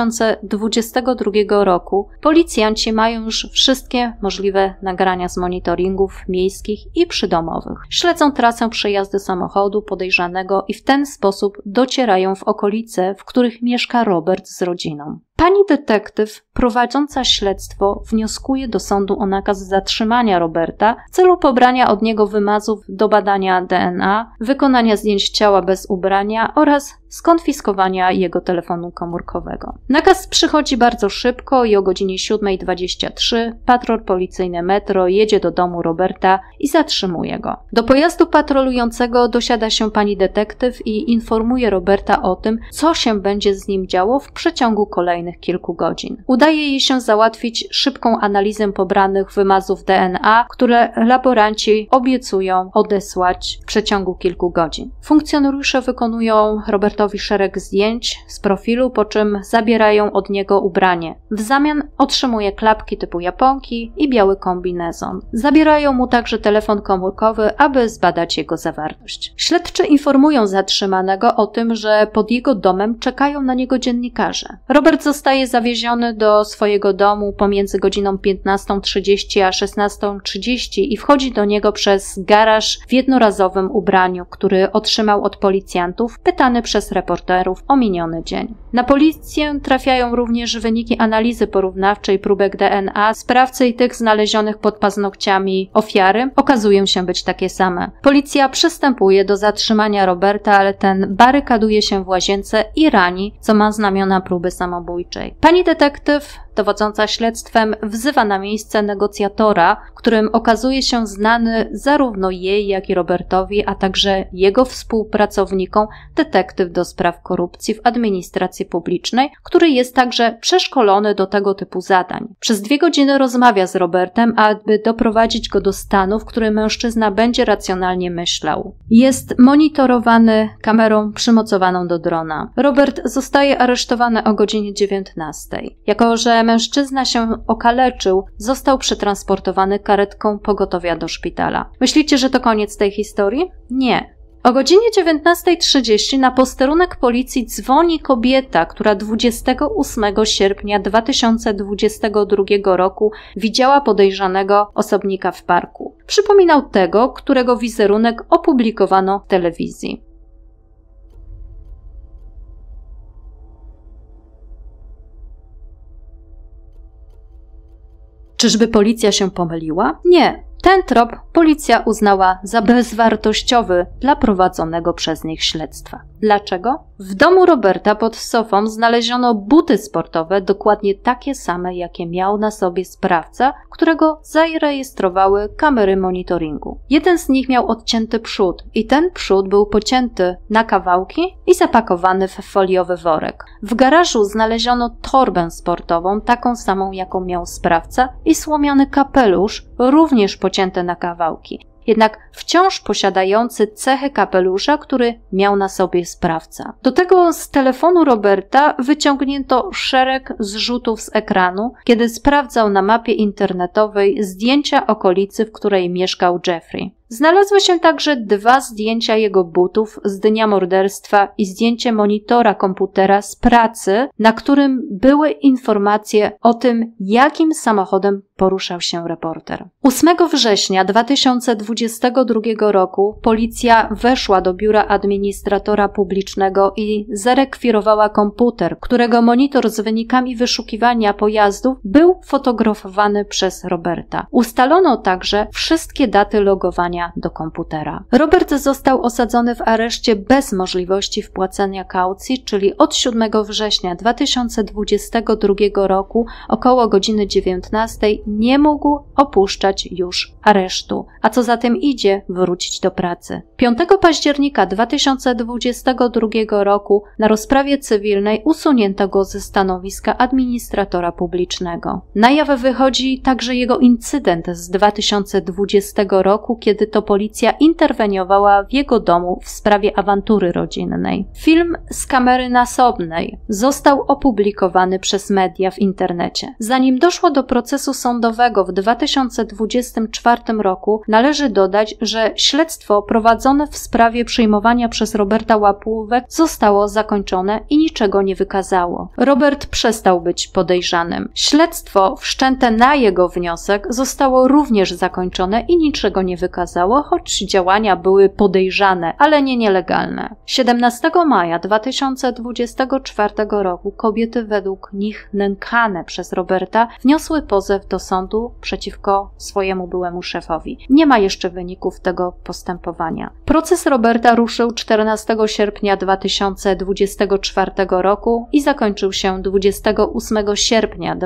2022 roku policjanci mają już wszystkie możliwe nagrania z monitoringów miejskich i przydomowych. Śledzą trasę przejazdu samochodu podejrzanego i w ten sposób docierają w okolice, w których mieszka Robert z rodziną. Pani detektyw prowadząca śledztwo wnioskuje do sądu o nakaz zatrzymania Roberta w celu pobrania od niego wymazów do badania DNA, wykonania zdjęć ciała bez ubrania oraz skonfiskowania jego telefonu komórkowego. Nakaz przychodzi bardzo szybko i o godzinie 7:23 patrol policyjny Metro jedzie do domu Roberta i zatrzymuje go. Do pojazdu patrolującego dosiada się pani detektyw i informuje Roberta o tym, co się będzie z nim działo w przeciągu kolejnych kilku godzin. Udaje jej się załatwić szybką analizę pobranych wymazów DNA, które laboranci obiecują odesłać w przeciągu kilku godzin. Funkcjonariusze wykonują Robertowi szereg zdjęć z profilu, po czym zabierają od niego ubranie. W zamian otrzymuje klapki typu japonki i biały kombinezon. Zabierają mu także telefon komórkowy, aby zbadać jego zawartość. Śledczy informują zatrzymanego o tym, że pod jego domem czekają na niego dziennikarze. Robert zostaje zawieziony do swojego domu pomiędzy godziną 15:30 a 16:30 i wchodzi do niego przez garaż w jednorazowym ubraniu, który otrzymał od policjantów, pytany przez reporterów o miniony dzień. Na policję trafiają również wyniki analizy porównawczej próbek DNA sprawcy i tych znalezionych pod paznokciami ofiary okazują się być takie same. Policja przystępuje do zatrzymania Roberta, ale ten barykaduje się w łazience i rani, co ma znamiona próby samobójczej. Pani detektyw dowodząca śledztwem, wzywa na miejsce negocjatora, którym okazuje się znany zarówno jej, jak i Robertowi, a także jego współpracownikom, detektyw do spraw korupcji w administracji publicznej, który jest także przeszkolony do tego typu zadań. Przez 2 godziny rozmawia z Robertem, aby doprowadzić go do stanu, w którym mężczyzna będzie racjonalnie myślał. Jest monitorowany kamerą przymocowaną do drona. Robert zostaje aresztowany o godzinie 19. Jako że mężczyzna się okaleczył, został przetransportowany karetką pogotowia do szpitala. Myślicie, że to koniec tej historii? Nie. O godzinie 19:30 na posterunek policji dzwoni kobieta, która 28 sierpnia 2022 roku widziała podejrzanego osobnika w parku. Przypominał tego, którego wizerunek opublikowano w telewizji. Czyżby policja się pomyliła? Nie. Ten trop policja uznała za bezwartościowy dla prowadzonego przez nich śledztwa. Dlaczego? W domu Roberta pod sofą znaleziono buty sportowe dokładnie takie same, jakie miał na sobie sprawca, którego zarejestrowały kamery monitoringu. Jeden z nich miał odcięty przód i ten przód był pocięty na kawałki i zapakowany w foliowy worek. W garażu znaleziono torbę sportową, taką samą, jaką miał sprawca, i słomiany kapelusz, również pocięty na kawałki, jednak wciąż posiadający cechy kapelusza, który miał na sobie sprawca. Do tego z telefonu Roberta wyciągnięto szereg zrzutów z ekranu, kiedy sprawdzał na mapie internetowej zdjęcia okolicy, w której mieszkał Jeffrey. Znalazły się także 2 zdjęcia jego butów z dnia morderstwa i zdjęcie monitora komputera z pracy, na którym były informacje o tym, jakim samochodem poruszał się reporter. 8 września 2022 roku policja weszła do biura administratora publicznego i zarekwirowała komputer, którego monitor z wynikami wyszukiwania pojazdów był fotografowany przez Roberta. Ustalono także wszystkie daty logowania do komputera. Robert został osadzony w areszcie bez możliwości wpłacenia kaucji, czyli od 7 września 2022 roku około godziny 19 nie mógł opuszczać już aresztu, a co za tym idzie, wrócić do pracy. 5 października 2022 roku na rozprawie cywilnej usunięto go ze stanowiska administratora publicznego. Na jaw wychodzi także jego incydent z 2020 roku, kiedy to policja interweniowała w jego domu w sprawie awantury rodzinnej. Film z kamery nasobnej został opublikowany przez media w internecie. Zanim doszło do procesu sądowego w 2024 roku, należy dodać, że śledztwo prowadzone w sprawie przyjmowania przez Roberta łapówek zostało zakończone i niczego nie wykazało. Robert przestał być podejrzanym. Śledztwo wszczęte na jego wniosek zostało również zakończone i niczego nie wykazało, choć działania były podejrzane, ale nie nielegalne. 17 maja 2024 roku kobiety według nich nękane przez Roberta wniosły pozew do sądu przeciwko swojemu byłemu szefowi. Nie ma jeszcze wyników tego postępowania. Proces Roberta ruszył 14 sierpnia 2024 roku i zakończył się 28 sierpnia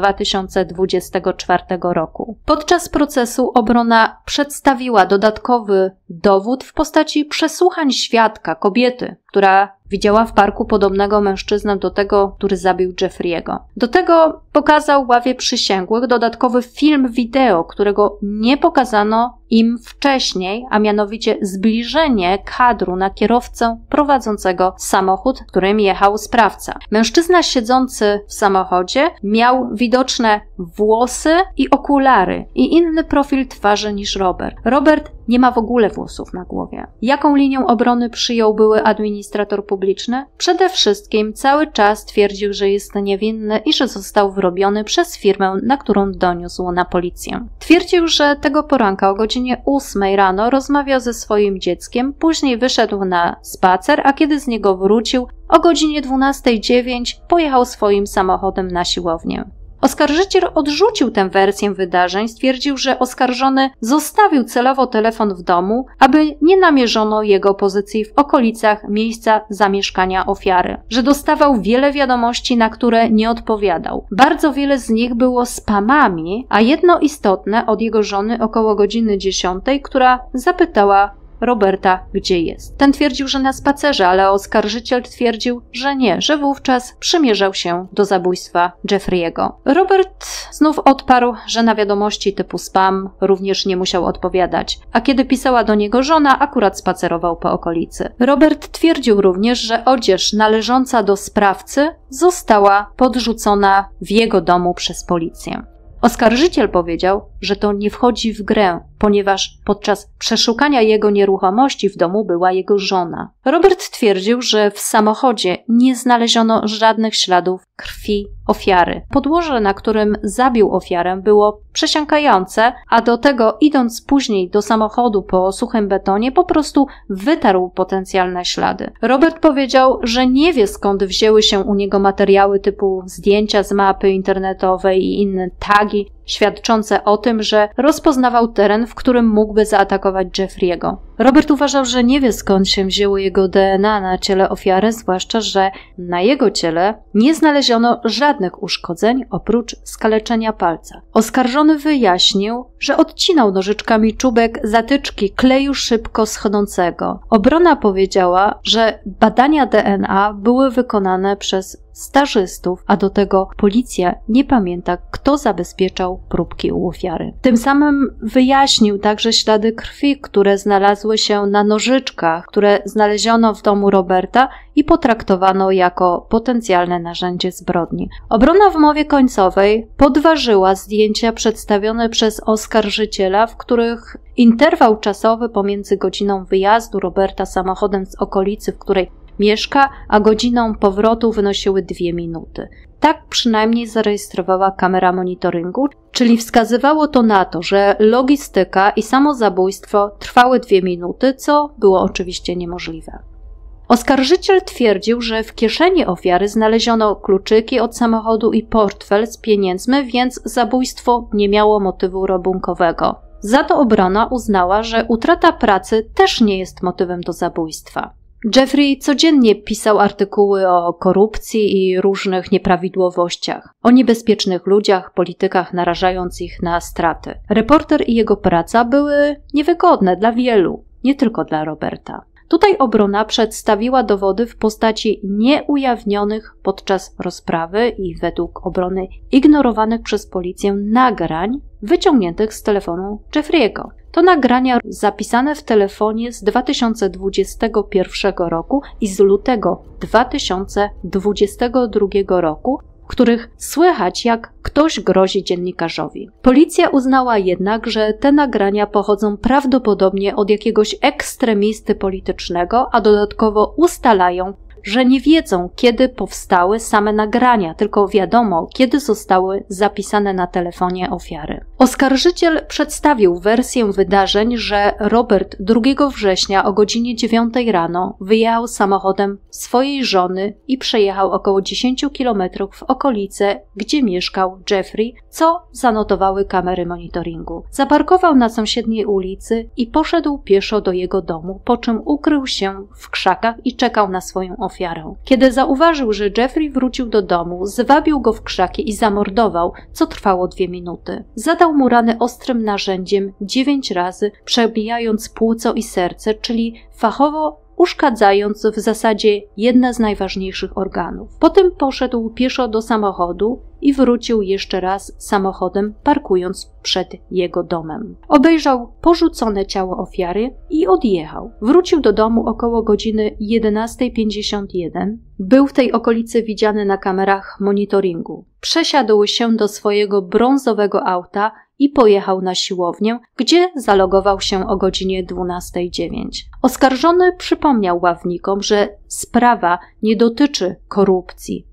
2024 roku. Podczas procesu obrona przedstawiła dodatkowy dowód w postaci przesłuchań świadka, kobiety, która widziała w parku podobnego mężczyznę do tego, który zabił Jeffrey'ego. Do tego pokazał ławie przysięgłych dodatkowy film wideo, którego nie pokazano im wcześniej, a mianowicie zbliżenie kadru na kierowcę prowadzącego samochód, którym jechał sprawca. Mężczyzna siedzący w samochodzie miał widoczne włosy i okulary i inny profil twarzy niż Robert. Robert nie ma w ogóle włosów na głowie. Jaką linię obrony przyjął były administrator publiczny? Przede wszystkim cały czas twierdził, że jest niewinny i że został wrobiony przez firmę, na którą doniósł na policję. Twierdził, że tego poranka o godzinie 8 rano rozmawiał ze swoim dzieckiem, później wyszedł na spacer, a kiedy z niego wrócił, o godzinie 12:09 pojechał swoim samochodem na siłownię. Oskarżyciel odrzucił tę wersję wydarzeń, stwierdził, że oskarżony zostawił celowo telefon w domu, aby nie namierzono jego pozycji w okolicach miejsca zamieszkania ofiary, że dostawał wiele wiadomości, na które nie odpowiadał. Bardzo wiele z nich było spamami, a jedno istotne od jego żony około godziny 10, która zapytała Roberta, gdzie jest. Ten twierdził, że na spacerze, ale oskarżyciel twierdził, że nie, że wówczas przymierzał się do zabójstwa Jeffrey'ego. Robert znów odparł, że na wiadomości typu spam również nie musiał odpowiadać, a kiedy pisała do niego żona, akurat spacerował po okolicy. Robert twierdził również, że odzież należąca do sprawcy została podrzucona w jego domu przez policję. Oskarżyciel powiedział, że to nie wchodzi w grę, ponieważ podczas przeszukania jego nieruchomości w domu była jego żona. Robert twierdził, że w samochodzie nie znaleziono żadnych śladów krwi ofiary. Podłoże, na którym zabił ofiarę, było przesiąkające, a do tego, idąc później do samochodu po suchym betonie, po prostu wytarł potencjalne ślady. Robert powiedział, że nie wie, skąd wzięły się u niego materiały typu zdjęcia z mapy internetowej i inne tagi, świadczące o tym, że rozpoznawał teren, w którym mógłby zaatakować Jeffrey'ego. Robert uważał, że nie wie, skąd się wzięło jego DNA na ciele ofiary, zwłaszcza, że na jego ciele nie znaleziono żadnych uszkodzeń oprócz skaleczenia palca. Oskarżony wyjaśnił, że odcinał nożyczkami czubek zatyczki kleju szybko schodzącego. Obrona powiedziała, że badania DNA były wykonane przez stażystów, a do tego policja nie pamięta, kto zabezpieczał próbki u ofiary. Tym samym wyjaśnił także ślady krwi, które znalazły się na nożyczkach, które znaleziono w domu Roberta i potraktowano jako potencjalne narzędzie zbrodni. Obrona w mowie końcowej podważyła zdjęcia przedstawione przez oskarżyciela, w których interwał czasowy pomiędzy godziną wyjazdu Roberta samochodem z okolicy, w której mieszka, a godziną powrotu wynosiły 2 minuty. Tak przynajmniej zarejestrowała kamera monitoringu, czyli wskazywało to na to, że logistyka i samo zabójstwo trwały 2 minuty, co było oczywiście niemożliwe. Oskarżyciel twierdził, że w kieszeni ofiary znaleziono kluczyki od samochodu i portfel z pieniędzmi, więc zabójstwo nie miało motywu rabunkowego. Za to obrona uznała, że utrata pracy też nie jest motywem do zabójstwa. Jeffrey codziennie pisał artykuły o korupcji i różnych nieprawidłowościach, o niebezpiecznych ludziach, politykach, narażając ich na straty. Reporter i jego praca były niewygodne dla wielu, nie tylko dla Roberta. Tutaj obrona przedstawiła dowody w postaci nieujawnionych podczas rozprawy i według obrony ignorowanych przez policję nagrań wyciągniętych z telefonu Jeffrey'ego. To nagrania zapisane w telefonie z 2021 roku i z lutego 2022 roku, w których słychać, jak ktoś grozi dziennikarzowi. Policja uznała jednak, że te nagrania pochodzą prawdopodobnie od jakiegoś ekstremisty politycznego, a dodatkowo ustalają, że nie wiedzą, kiedy powstały same nagrania, tylko wiadomo, kiedy zostały zapisane na telefonie ofiary. Oskarżyciel przedstawił wersję wydarzeń, że Robert 2 września o godzinie 9 rano wyjechał samochodem swojej żony i przejechał około 10 km w okolice, gdzie mieszkał Jeffrey, co zanotowały kamery monitoringu. Zaparkował na sąsiedniej ulicy i poszedł pieszo do jego domu, po czym ukrył się w krzakach i czekał na swoją ofiarę. Kiedy zauważył, że Jeffrey wrócił do domu, zwabił go w krzaki i zamordował, co trwało 2 minuty. Zadał mu rany ostrym narzędziem 9 razy, przebijając płuco i serce, czyli fachowo uszkadzając w zasadzie jedne z najważniejszych organów. Potem poszedł pieszo do samochodu i wrócił jeszcze raz samochodem, parkując przed jego domem. Obejrzał porzucone ciało ofiary i odjechał. Wrócił do domu około godziny 11:51. Był w tej okolicy widziany na kamerach monitoringu. Przesiadł się do swojego brązowego auta i pojechał na siłownię, gdzie zalogował się o godzinie 12:09. Oskarżony przypomniał ławnikom, że sprawa nie dotyczy korupcji.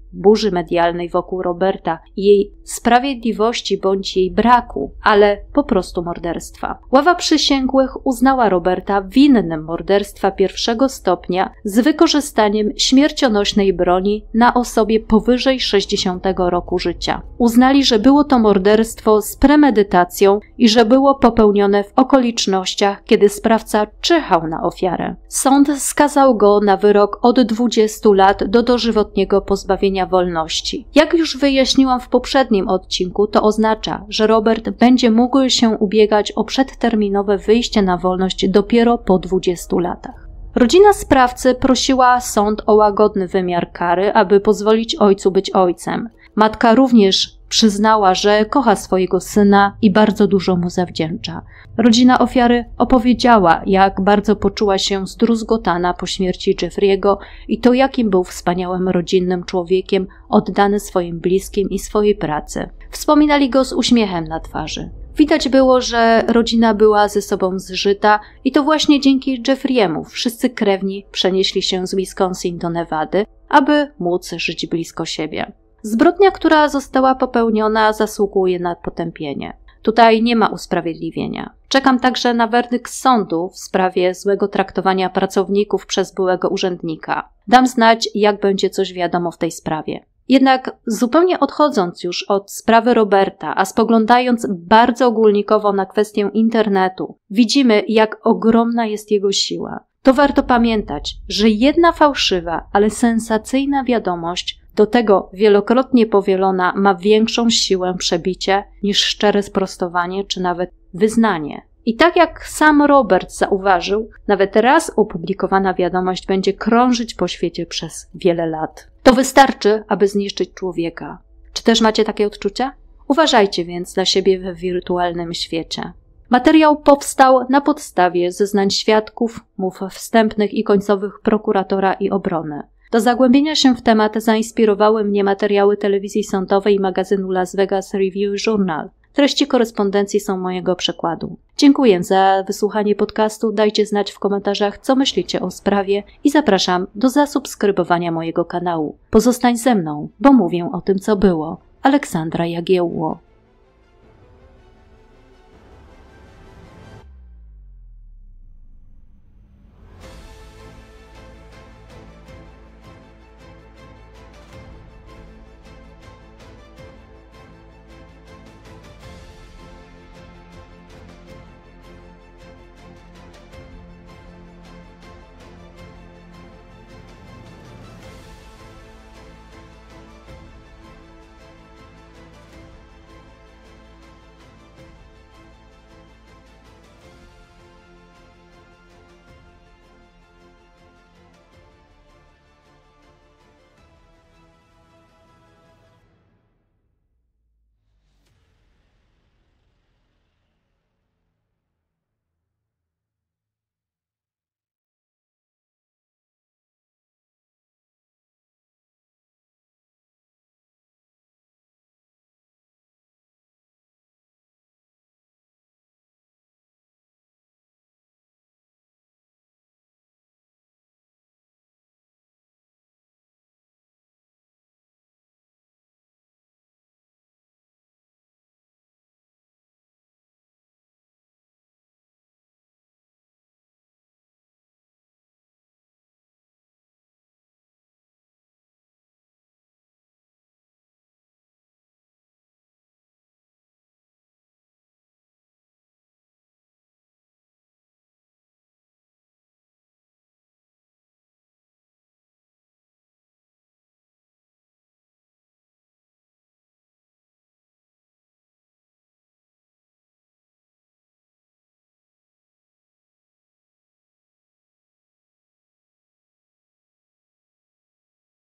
burzy medialnej wokół Roberta i jej sprawiedliwości bądź jej braku, ale po prostu morderstwa. Ława przysięgłych uznała Roberta winnym morderstwa pierwszego stopnia z wykorzystaniem śmiercionośnej broni na osobie powyżej 60 roku życia. Uznali, że było to morderstwo z premedytacją i że było popełnione w okolicznościach, kiedy sprawca czyhał na ofiarę. Sąd skazał go na wyrok od 20 lat do dożywotniego pozbawienia wolności. Jak już wyjaśniłam w poprzednim odcinku, to oznacza, że Robert będzie mógł się ubiegać o przedterminowe wyjście na wolność dopiero po 20 latach. Rodzina sprawcy prosiła sąd o łagodny wymiar kary, aby pozwolić ojcu być ojcem. Matka również przyznała, że kocha swojego syna i bardzo dużo mu zawdzięcza. Rodzina ofiary opowiedziała, jak bardzo poczuła się zdruzgotana po śmierci Jeffrey'ego i to, jakim był wspaniałym rodzinnym człowiekiem, oddany swoim bliskim i swojej pracy. Wspominali go z uśmiechem na twarzy. Widać było, że rodzina była ze sobą zżyta i to właśnie dzięki Jeffrey'emu wszyscy krewni przenieśli się z Wisconsin do Nevady, aby móc żyć blisko siebie. Zbrodnia, która została popełniona, zasługuje na potępienie. Tutaj nie ma usprawiedliwienia. Czekam także na werdykt sądu w sprawie złego traktowania pracowników przez byłego urzędnika. Dam znać, jak będzie coś wiadomo w tej sprawie. Jednak zupełnie odchodząc już od sprawy Roberta, a spoglądając bardzo ogólnikowo na kwestię internetu, widzimy, jak ogromna jest jego siła. To warto pamiętać, że jedna fałszywa, ale sensacyjna wiadomość, do tego wielokrotnie powielona, ma większą siłę przebicia niż szczere sprostowanie czy nawet wyznanie. I tak jak sam Robert zauważył, nawet raz opublikowana wiadomość będzie krążyć po świecie przez wiele lat. To wystarczy, aby zniszczyć człowieka. Czy też macie takie odczucia? Uważajcie więc na siebie w wirtualnym świecie. Materiał powstał na podstawie zeznań świadków, mów wstępnych i końcowych prokuratora i obrony. Do zagłębienia się w temat zainspirowały mnie materiały telewizji sądowej i magazynu Las Vegas Review Journal. Treści korespondencji są mojego przekładu. Dziękuję za wysłuchanie podcastu, dajcie znać w komentarzach, co myślicie o sprawie i zapraszam do zasubskrybowania mojego kanału. Pozostań ze mną, bo mówię o tym, co było. Aleksandra Jagiełło.